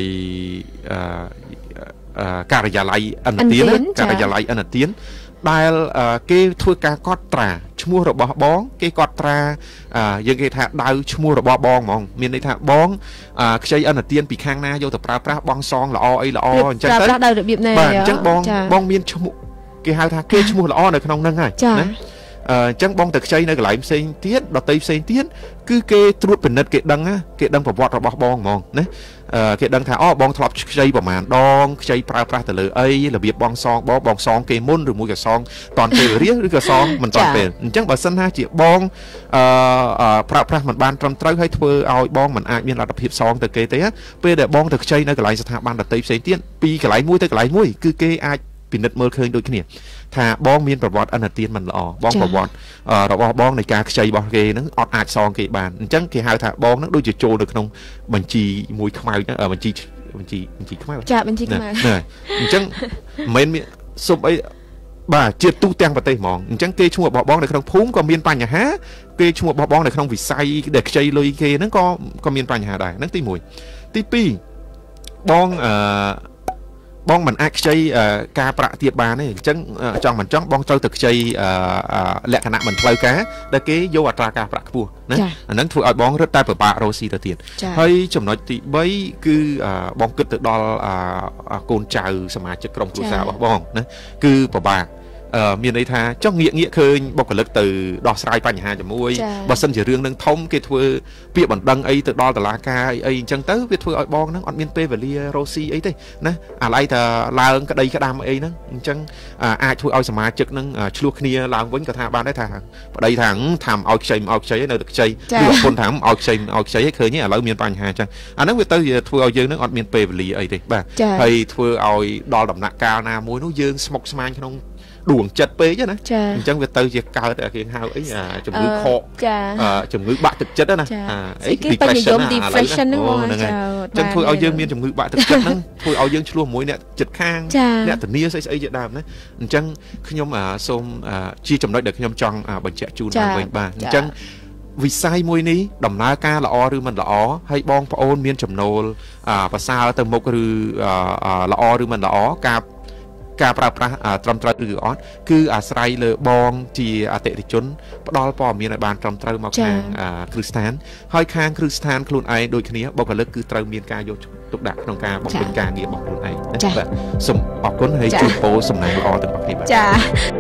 ការិយាល័យឥណទានការិយាល័យឥណទានដែលគេធ្វើការកត់ត្រាឈ្មោះរបស់បងគេកត់ត្រាយើងគេថាដៅឈ្មោះរបស់បងហ្មងមានន័យថាបងខ្ចីឥណទានពីខាងណាយកទៅប្រើប្រាស់បងសងល្អអីល្អអញ្ចឹងទៅបាទអញ្ចឹងបងបងមានឈ្មោះគេហៅថាគេឈ្មោះល្អនៅក្នុងហ្នឹងហើយណាអញ្ចឹងបងទៅខ្ចីនៅកន្លែងផ្សេងទៀតដតីផ្សេងទៀតគឺគេត្រួតពិនិត្យគេដឹងគេដឹងប្រវត្តិរបស់បងហ្មងណាគេដឹងថាអូបងធ្លាប់ខ្ចីប្រហែលដងខ្ចីប្រើប្រាស់ទៅលើអីរបៀបបងសងបងបងសងគេមុនឬមួយក៏សងតនពេលវេលាឬក៏សងមិនតនពេលអញ្ចឹងបើសិនថាជាបងអឺប្រើប្រាស់មិនបានត្រឹមត្រូវហើយធ្វើឲ្យបងមិនអាចមានលទ្ធភាពសងទៅគេទេពេលដែលបងទៅខ្ចីនៅកន្លែងស្ថាប័នដតីផ្សេងទៀតពីកន្លែងមួយទៅកន្លែងមួយគឺគេអាចពិនិត្យមើលឃើញដូចគ្នាថាបងមានប្រវត្តិឥណទានមិនល្អបងប្រវត្តិរបស់បងនៃការខ្ចីរបស់គេហ្នឹងអត់អាចសងគេបានអញ្ចឹងគេហៅថាបងហ្នឹងដូចជាចូលនៅក្នុងបញ្ជីមួយខ្មៅបញ្ជីបញ្ជីបញ្ជីខ្មៅចាបញ្ជីខ្មៅអញ្ចឹងមិនមែនសុំអីបាទជាទូទាំងប្រទេសហ្មងអញ្ចឹងគេឈ្មោះរបស់បងនៅក្នុងភូមិក៏មានបញ្ហាគេឈ្មោះរបស់បងនៅក្នុងវិស័យដែលខ្ចីលុយគេហ្នឹងក៏ក៏មានបញ្ហាដែរហ្នឹងទីមួយទីពីរបងអឺបងមិនអាចខ្ចីការប្រាក់ទៀតបានទេអញ្ចឹងចង់មិនចង់បងត្រូវទៅខ្ចីលក្ខណៈមិនផ្លូវការដែលគេយកអត្រាការប្រាក់ខ្ពស់ណាអាហ្នឹងធ្វើឲ្យបងរត់តែពិបាករស់ស៊ីទៅទៀតហើយចំណុចទីបីគឺបងគិតទៅដល់កូនចៅសមាជិកក្រុមគ្រួសាររបស់បងណាគឺពិបាកមានន័យថាចង់ងាកងាកឃើញបុគ្គលិកទៅដោះស្រាយបញ្ហាជាមួយបើសិនជារឿងនឹងធំគេធ្វើពាក្យបណ្ដឹងអីទៅដល់តុលាការអីអញ្ចឹងទៅវាធ្វើឲ្យបងហ្នឹងអត់មានពេលវេលារស់ស៊ីអីទេណាអាឡ័យថាឡើងក្តីក្តាមអីហ្នឹងអញ្ចឹងអាចធ្វើឲ្យសមាជិកហ្នឹងឆ្លោះគ្នាឡើងវិញក៏ថាបានដែរថាប្តីថាថាមកឲ្យខ្ចីមកឲ្យខ្ចីនៅតែខ្ចីឬប្រពន្ធថាមកឲ្យខ្ចីមកឲ្យខ្ចីឃើញឥឡូវមានបញ្ហាអញ្ចឹងអាហ្នឹងវាទៅធ្វើឲ្យយើងហ្នឹងអត់មានពេលវេលាអីទេបាទហើយធ្វើឲ្យដល់ដំណាក់កាលណាមួយនោះយើងស្មុគស្មាញក្នុងដួងចិត្តពេកណាអញ្ចឹងវាទៅជាកើតគេហៅអីជំងឺខកជំងឺបាក់ទឹកចិត្តណាអី depression depression ហ្នឹងហ្នឹងហើយអញ្ចឹងធ្វើឲ្យយើងមានជំងឺបាក់ទឹកចិត្តហ្នឹងធ្វើឲ្យយើងឆ្លោះមួយអ្នកចិត្តខាងអ្នកធានាស្អីស្អីជាដើមណាអញ្ចឹងខ្ញុំសូមជាចំណុចដែលខ្ញុំចង់បញ្ជាក់ជូនឡើងវិញបាទអញ្ចឹងវិស័យមួយនេះដំណើរការល្អឬមិនល្អហើយបងប្អូនមានចំណូលប្រសើរទៅមុខឬល្អឬមិនល្អការការប្រើប្រាស់ត្រឹមត្រូវឬអត់គឺអាស្រ័យលើបងជាអតិថិជនផ្ដល់ព័ត៌មានឲ្យបានត្រឹមត្រូវមកខាងគ្រឹះស្ថានហើយខាងគ្រឹះស្ថានខ្លួនឯងដូចគ្នាបុគ្គលិកគឺត្រូវមានការយកទុកដាក់ក្នុងការបំពេញការងាររបស់ខ្លួនឯងបាទសូមអរគុណហើយជូនពរសំណាងល្អទាំងអស់គ្នាបាទចា